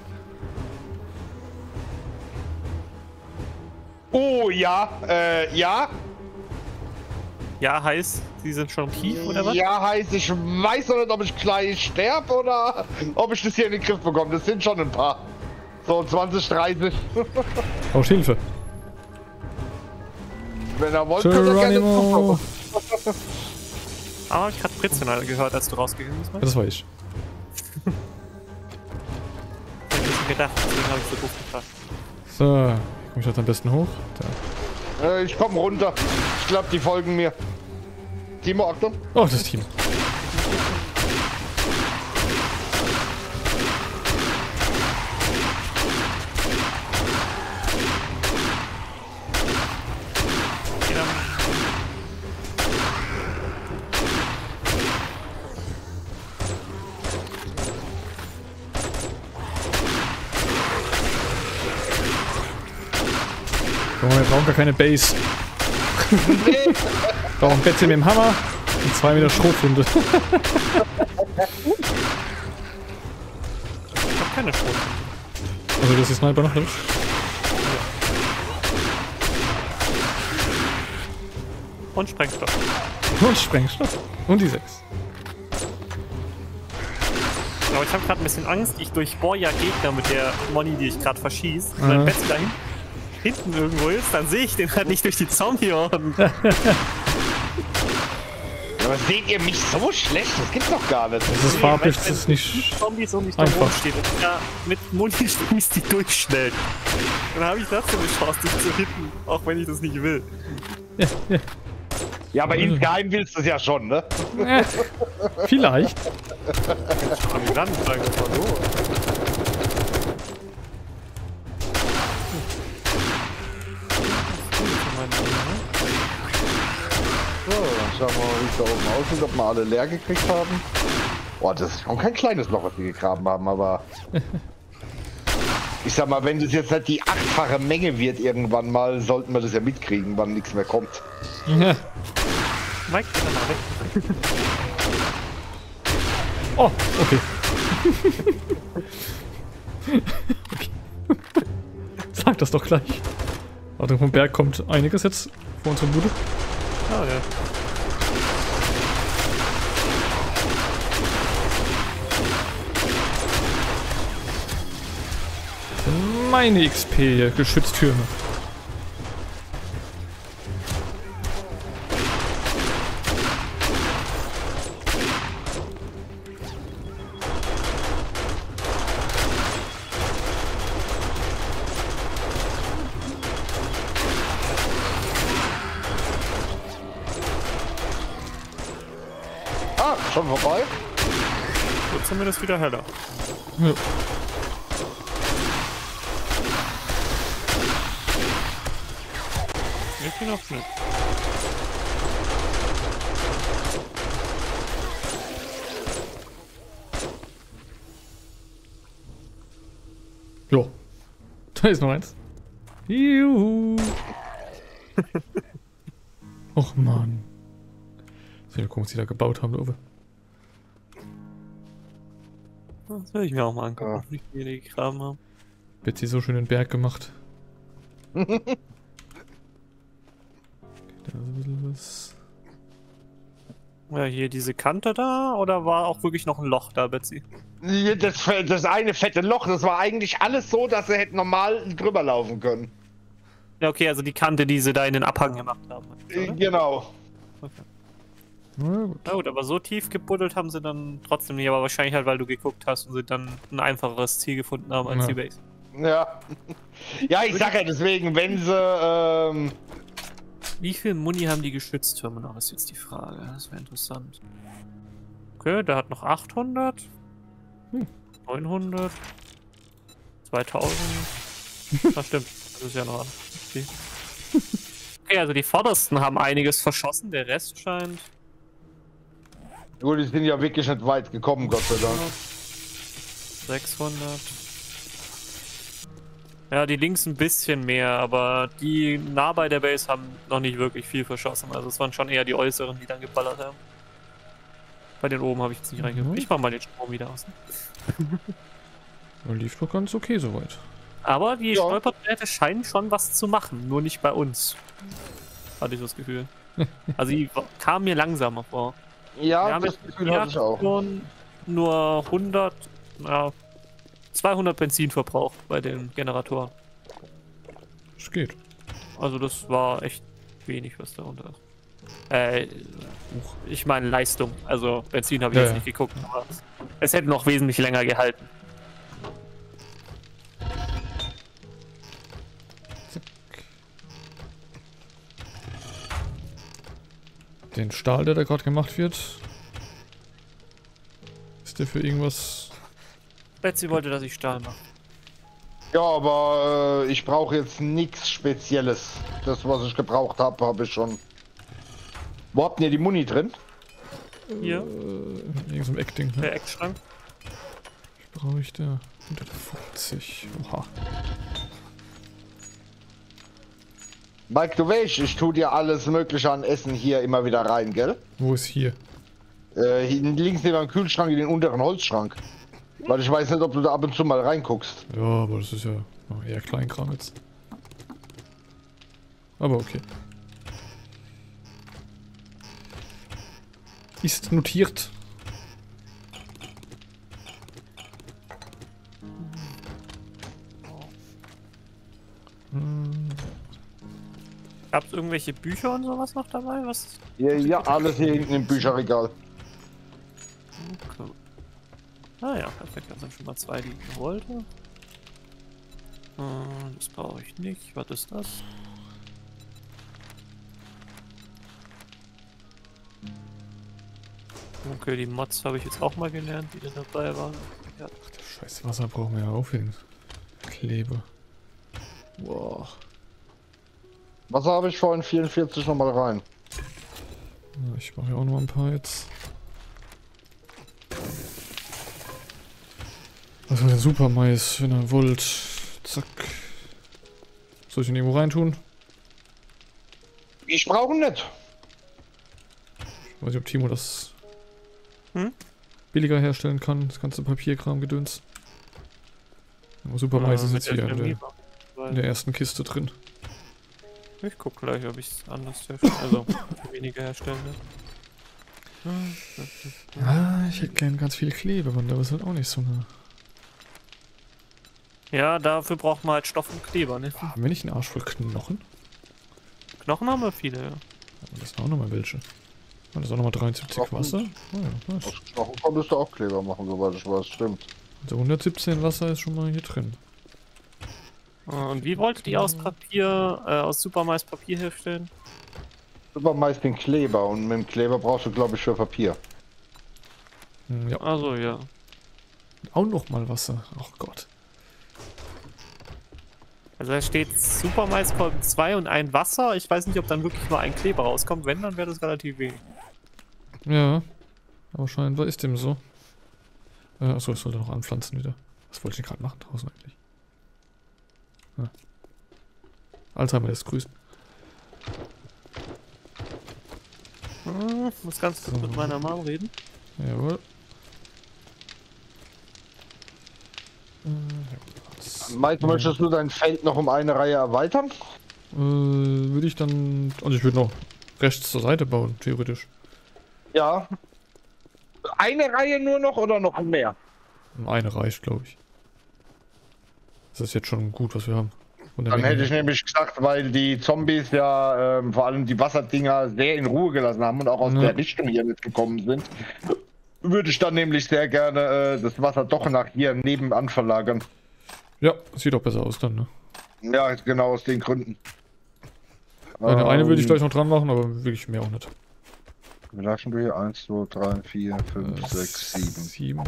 Oh, ja, ja. Ja, heißt, sie sind schon tief oder was? Ja, heißt, ich weiß noch nicht, ob ich gleich sterbe oder ob ich das hier in den Griff bekomme. Das sind schon ein paar. So 20, 30. Brauchst Hilfe. Wenn er wollt, könnt ihr gerne Geronimo. zukommen. Aber ich hab Pritzional gehört, als du rausgegangen bist. Ja, das war ich. Ich hab mir schon gedacht, deswegen habe ich so doof gefragt. So, komm ich jetzt am besten hoch? Da. Ich komm runter. Ich glaube, die folgen mir. Timo, Achtung. Oh, das Team. Okay, dann Guck mal, wir brauchen gar keine Base. Wir brauchen ein Bettchen mit dem Hammer und 2 Meter Schrotflinte. ich hab keine Schrot. Also, das ist Sniper noch drin. Und Sprengstoff. Und Sprengstoff. Und die 6. Aber ich habe gerade ein bisschen Angst, ich durchbohr ja Gegner mit der Moni, die ich gerade verschieße. Und wenn Betsy da hinten irgendwo ist, dann sehe ich den halt nicht durch die Zombie-Orden. Aber seht ihr mich so schlecht? Das gibt's doch gar nicht. Das ist farblich, das ist nicht Zombies um mich einfach. herum steht und ja, mit Muni schießt die durchschnell. Dann habe ich trotzdem eine Chance, dich zu hitten, auch wenn ich das nicht will. Ja, aber insgeheim willst du es ja schon, ne? Vielleicht. An den Rand sagen, das war so. So, dann schauen wir mal, wie es da oben aussieht, ob wir alle leer gekriegt haben. Boah, das ist schon kein kleines Loch, was wir gegraben haben, aber... Ich sag mal, wenn das jetzt nicht die 8-fache Menge wird irgendwann mal, sollten wir das ja mitkriegen, wann nichts mehr kommt. Ja. Mike, geh doch mal weg. Oh, okay. Okay. Sag das doch gleich. Achtung, vom Berg kommt einiges jetzt vor unserer Bude. Ah, ja. Meine XP hier, Geschütztürme. Ah, schon vorbei? Wird zumindest wieder heller. Ja. Ich bin auch nicht. Jo. Da ist noch eins. Juhu. Och man. So, wir gucken, was die da gebaut haben, da oben. Das will ich mir auch mal angucken, Ja. wie viele die gegraben haben. Wird sie so schön den Berg gemacht. Okay, da ist ein bisschen was. Ja, hier diese Kante da, oder war auch wirklich noch ein Loch da, Betsy? Das eine fette Loch, das war eigentlich alles so, dass sie hätten normal drüber laufen können. Ja, okay, also die Kante, die sie da in den Abhang gemacht haben. Oder? Genau. Okay. Na gut. Na gut, aber so tief gebuddelt haben sie dann trotzdem nicht, aber wahrscheinlich halt, weil du geguckt hast und sie dann ein einfacheres Ziel gefunden haben als Ja. die Base. Ja. Ja, ich sag ja deswegen, wenn sie, Wie viel Muni haben die Geschütztürme noch, ist jetzt die Frage. Das wäre interessant. Okay, der hat noch 800. 900. 2000. Na stimmt, das ist ja noch an. Okay, also die Vordersten haben einiges verschossen, der Rest scheint... Gut, die sind ja wirklich nicht weit gekommen, Gott sei Dank. 600. Ja, die links ein bisschen mehr, aber die nah bei der Base haben noch nicht wirklich viel verschossen. Also es waren schon eher die äußeren, die dann geballert haben. Bei den oben habe ich jetzt nicht reingeguckt. Ich mach mal den Strom wieder aus. Lief doch ganz okay soweit. Aber die Ja. Stolperwerte scheinen schon was zu machen, nur nicht bei uns. Hatte ich so das Gefühl. Also die kamen mir langsamer vor. Wir Ja, haben das jetzt Gefühl hatte ich auch. schon nur 100, ja, 200 Benzin verbraucht bei den Generatoren. Es geht. Also das war echt wenig, was da unter ist. Ich meine Leistung. Also Benzin habe ich Ja, jetzt ja. nicht geguckt, aber es hätte noch wesentlich länger gehalten. Den Stahl, der da gerade gemacht wird. Ist der für irgendwas... Betsy wollte, dass ich Stahl mache. Ja, aber ich brauche jetzt nichts Spezielles. Das, was ich gebraucht habe, habe ich schon. Wo habt ihr die Muni drin? Hier, Irgend so ein Eckding, ne? der Eckschrank. Brauche ich da 150. Oha. Mike, du weißt, ich tue dir alles Mögliche an Essen hier immer wieder rein, gell? Wo ist hier? Hier links neben dem Kühlschrank in den unteren Holzschrank. Weil ich weiß nicht, ob du da ab und zu mal reinguckst. Ja, aber das ist ja eher Kleinkram jetzt. Aber okay. Ist notiert. Gab es irgendwelche Bücher und sowas noch dabei? Was? Ja, alles hier hinten im Bücherregal. Okay. Ah ja, perfekt. Das sind schon mal 2, die ich wollte. Das brauche ich nicht. Was ist das? Okay, die Mods habe ich jetzt auch mal gelernt, die da dabei waren. Ja. Ach, der scheiß Wasser brauchen wir ja auch hin. Klebe. Boah. Wasser habe ich vorhin 44 nochmal rein. Ja, ich mache ja auch noch ein paar jetzt. Was für ein Supermais, wenn ihr wollt. Zack. Soll ich ihn irgendwo reintun? Ich brauche ihn nicht. Ich weiß nicht, ob Timo das Billiger herstellen kann, das ganze Papierkram gedöns. Aber Supermais ist jetzt hier in der ersten Kiste drin. Ich guck gleich, ob ich es anders herstelle. Also weniger herstellen. Ah, ich hätte gern ganz viel Klebeband, aber ist halt auch nicht so eine. Ja, dafür braucht man halt Stoff und Kleber, ne? Haben wir nicht einen Arsch voll Knochen? Knochen haben wir viele, ja. Aber das sind auch nochmal welche. Und das ist auch nochmal 73 Wasser. Oh ja, nice. Aus Knochen konntest du auch Kleber machen, soweit ich weiß. Stimmt. Also 117 Wasser ist schon mal hier drin. Und wie wolltet ihr aus Papier, aus Supermais Papier herstellen? Super meist den Kleber und mit dem Kleber brauchst du, glaube ich, für Papier. Ja. Also ja. Auch noch mal Wasser. Ach Gott. Also da steht Supermaiskolben 2 und ein Wasser. Ich weiß nicht, ob dann wirklich nur ein Kleber rauskommt. Wenn, dann wäre das relativ wenig. Ja. Aber scheinbar ist dem so. Achso, ich sollte noch anpflanzen wieder. Was wollte ich gerade machen draußen eigentlich? Ja. Alzheimer lässt grüßen. Muss ganz kurz mit meiner Mom reden. Jawohl. Mike, möchtest du dein Feld noch um eine Reihe erweitern? Würde ich dann. Also ich würde noch rechts zur Seite bauen, theoretisch. Ja. Eine Reihe nur noch oder noch mehr? Eine reicht, glaube ich. Das ist jetzt schon gut, was wir haben. Dann hätte ich nämlich gesagt, weil die Zombies ja vor allem die Wasserdinger sehr in Ruhe gelassen haben und auch aus der Richtung hier mitgekommen sind, würde ich dann nämlich sehr gerne das Wasser doch nach hier nebenan verlagern. Ja, sieht auch besser aus dann, ne? Ja, genau aus den Gründen. Eine würde ich gleich noch dran machen, aber wirklich mehr auch nicht. Wie lassen du hier? 1, 2, 3, 4, 5, 6, 7. 7.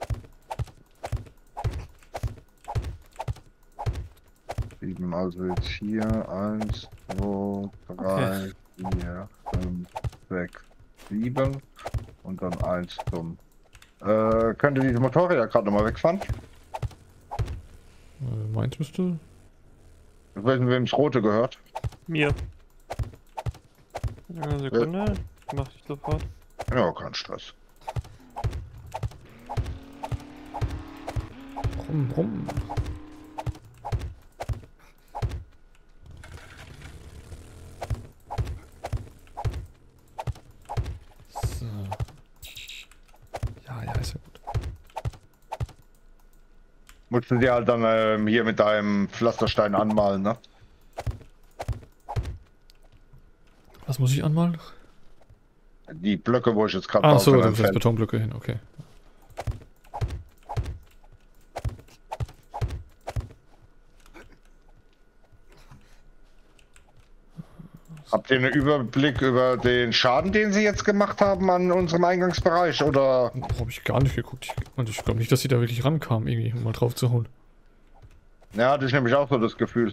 7, also jetzt hier 1, 2, 3, 4, 5, 6, 7 und dann 1 zum. Könnte diese Motorräder gerade nochmal wegfahren? Meins müsste. Ich weiß nicht, wem das Rote gehört. Mir. Eine Sekunde. Mach ich sofort. Ja, kein Stress. Rum. So. Ja, ist ja gut. Musst du dir halt dann hier mit deinem Pflasterstein anmalen, ne? Was muss ich anmalen? Die Blöcke, wo ich jetzt gerade Ach so, baue, da können sind jetzt entfernen. Betonblöcke hin, okay. Habt ihr einen Überblick über den Schaden, den sie jetzt gemacht haben an unserem Eingangsbereich, oder? Habe ich gar nicht geguckt. Ich glaube nicht, dass sie da wirklich rankamen, irgendwie, um mal drauf zu hauen. Ja, hatte ich nämlich auch so das Gefühl.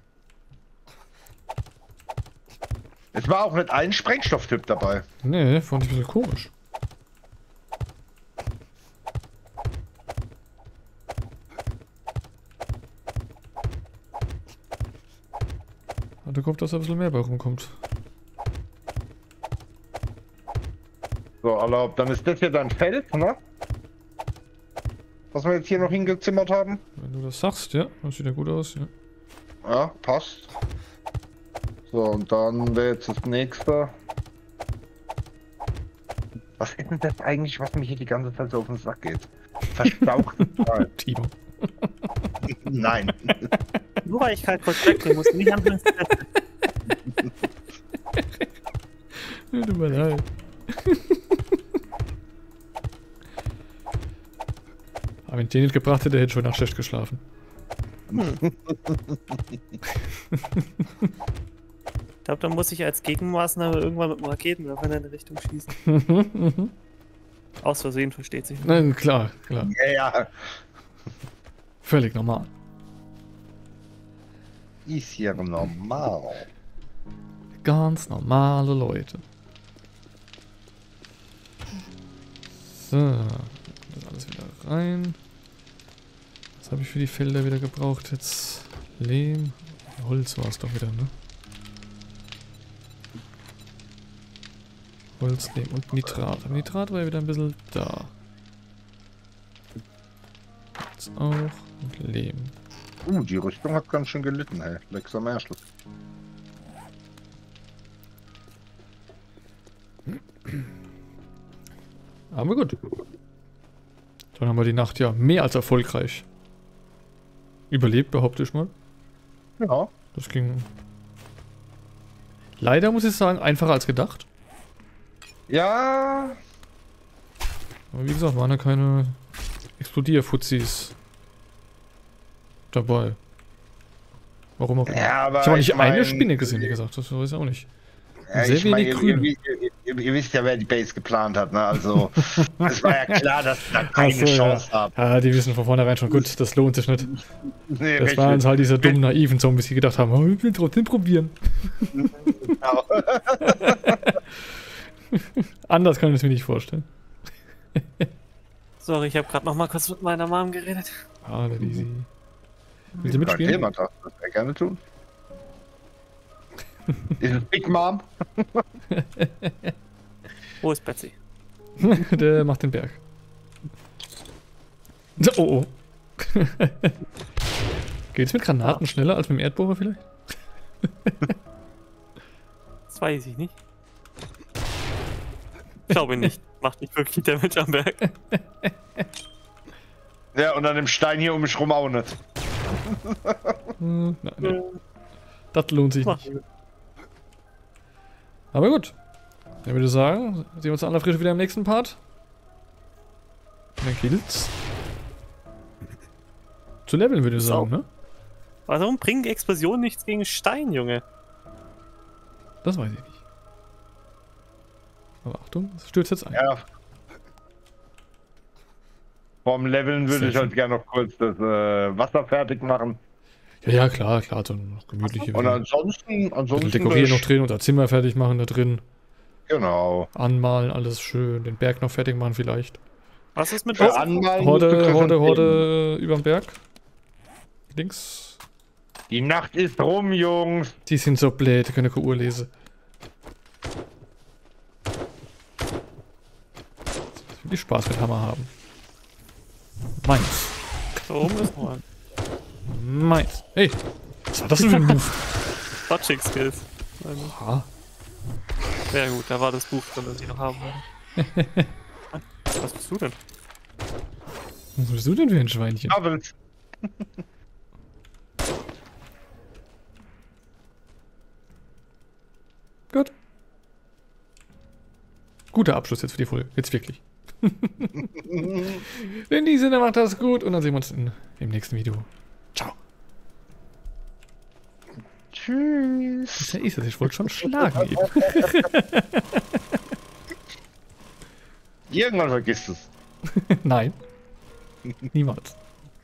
Es war auch nicht ein Sprengstofftyp dabei. Nee, fand ich ein bisschen komisch. Hatte gehofft, dass da ein bisschen mehr bei rumkommt. So, erlaubt. Dann ist das hier dein Feld, ne? Was wir jetzt hier noch hingezimmert haben. Wenn du das sagst, ja, das sieht ja gut aus, ja. Ja, passt. So, und dann wäre jetzt das nächste. Was ist denn das eigentlich, was mir hier die ganze Zeit so auf den Sack geht? Verstauchte Zahl. Timo. Nein. Nur weil ich gerade kurz weggehen muss, nicht anfangen zu essen. Ja, tut mir leid. Aber wenn ich den nicht gebracht hätte, hätte ich schon nach schlecht geschlafen. Ich glaube, da muss ich als Gegenmaßnahme irgendwann mit dem Raketenwerfer in eine Richtung schießen. Aus Versehen, versteht sich. Nein, klar, klar. Ja, ja. Völlig normal. Ist ja normal. Ganz normale Leute. So, das alles wieder rein. Was habe ich für die Felder wieder gebraucht jetzt? Lehm. Holz war es doch wieder, ne? Holz, Lehm und Nitrat. Aber Nitrat war ja wieder ein bisschen da. Jetzt auch. Und Lehm. Die Rüstung hat ganz schön gelitten, ey. Lex am Arschloch. Aber gut. Dann haben wir die Nacht ja mehr als erfolgreich überlebt, behaupte ich mal. Ja. Das ging. Leider muss ich sagen, einfacher als gedacht. Ja. Aber wie gesagt, waren ja keine Explodierfuzis dabei. Warum auch immer. Ja, aber Ich habe auch nicht ich mein, eine Spinne gesehen, wie gesagt. Das weiß ich auch nicht. Ja, Sehr ich mein, wenig Grüne. ihr wisst ja, wer die Base geplant hat, ne? Also, es war ja klar, dass ich da keine Ach so, Chance ja. habe. Ja, die wissen von vornherein schon, gut, das lohnt sich nicht. Nee, Das waren halt diese dummen, naiven Zombies, die gedacht haben, oh, ich will trotzdem probieren. Genau. Anders kann ich es mir nicht vorstellen. Sorry, ich habe gerade noch mal kurz mit meiner Mom geredet. Ah, der easy. Will sie Kein mitspielen? Thema, das wir gerne tun. Ist es Big Mom? Wo ist Betsy? Der macht den Berg. So, oh, oh. Geht's mit Granaten schneller als mit dem Erdbohrer vielleicht? Das weiß ich nicht. Ich glaube nicht. Macht nicht wirklich Damage am Berg. Ja, und an dem Stein hier um mich rum auch nicht. Nein, nein. Das lohnt sich Macht nicht. Aber gut. Dann würde ich sagen, sehen wir uns an der Frische wieder im nächsten Part. Und dann gilt's zu leveln, würde ich So. sagen, ne? Warum bringen Explosionen nichts gegen Stein, Junge? Das weiß ich nicht. Aber Achtung, es stürzt jetzt ein. Ja. Vorm Leveln würde Sehr ich halt gerne noch kurz das Wasser fertig machen. Ja, ja, klar, klar, so ein gemütliche Und ansonsten dekorieren noch drin, unser Zimmer fertig machen da drin. Genau. Anmalen, alles schön. Den Berg noch fertig machen vielleicht. Was ist mit Für Wasser? Anmalen musst du Horde präsentieren. überm Berg. Links. Die Nacht ist rum, Jungs. Die sind so blöd, die können keine Uhr lesen. Viel Spaß mit Hammer haben. Meins. Da oben ist noch ein. Meins. Hey, was war das denn für ein Move? Dodging Skills. Also, Ah, sehr gut, da war das Buch drin, das ich noch haben wollte. Was bist du denn? was bist du denn für ein Schweinchen? Kabels. Gut. Guter Abschluss jetzt für die Folge. Jetzt wirklich. In diesem Sinne, macht das gut und dann sehen wir uns im nächsten Video. Ciao. Tschüss. Was ist das? Ich wollte schon schlagen eben. Irgendwann vergisst es. Nein. Niemals.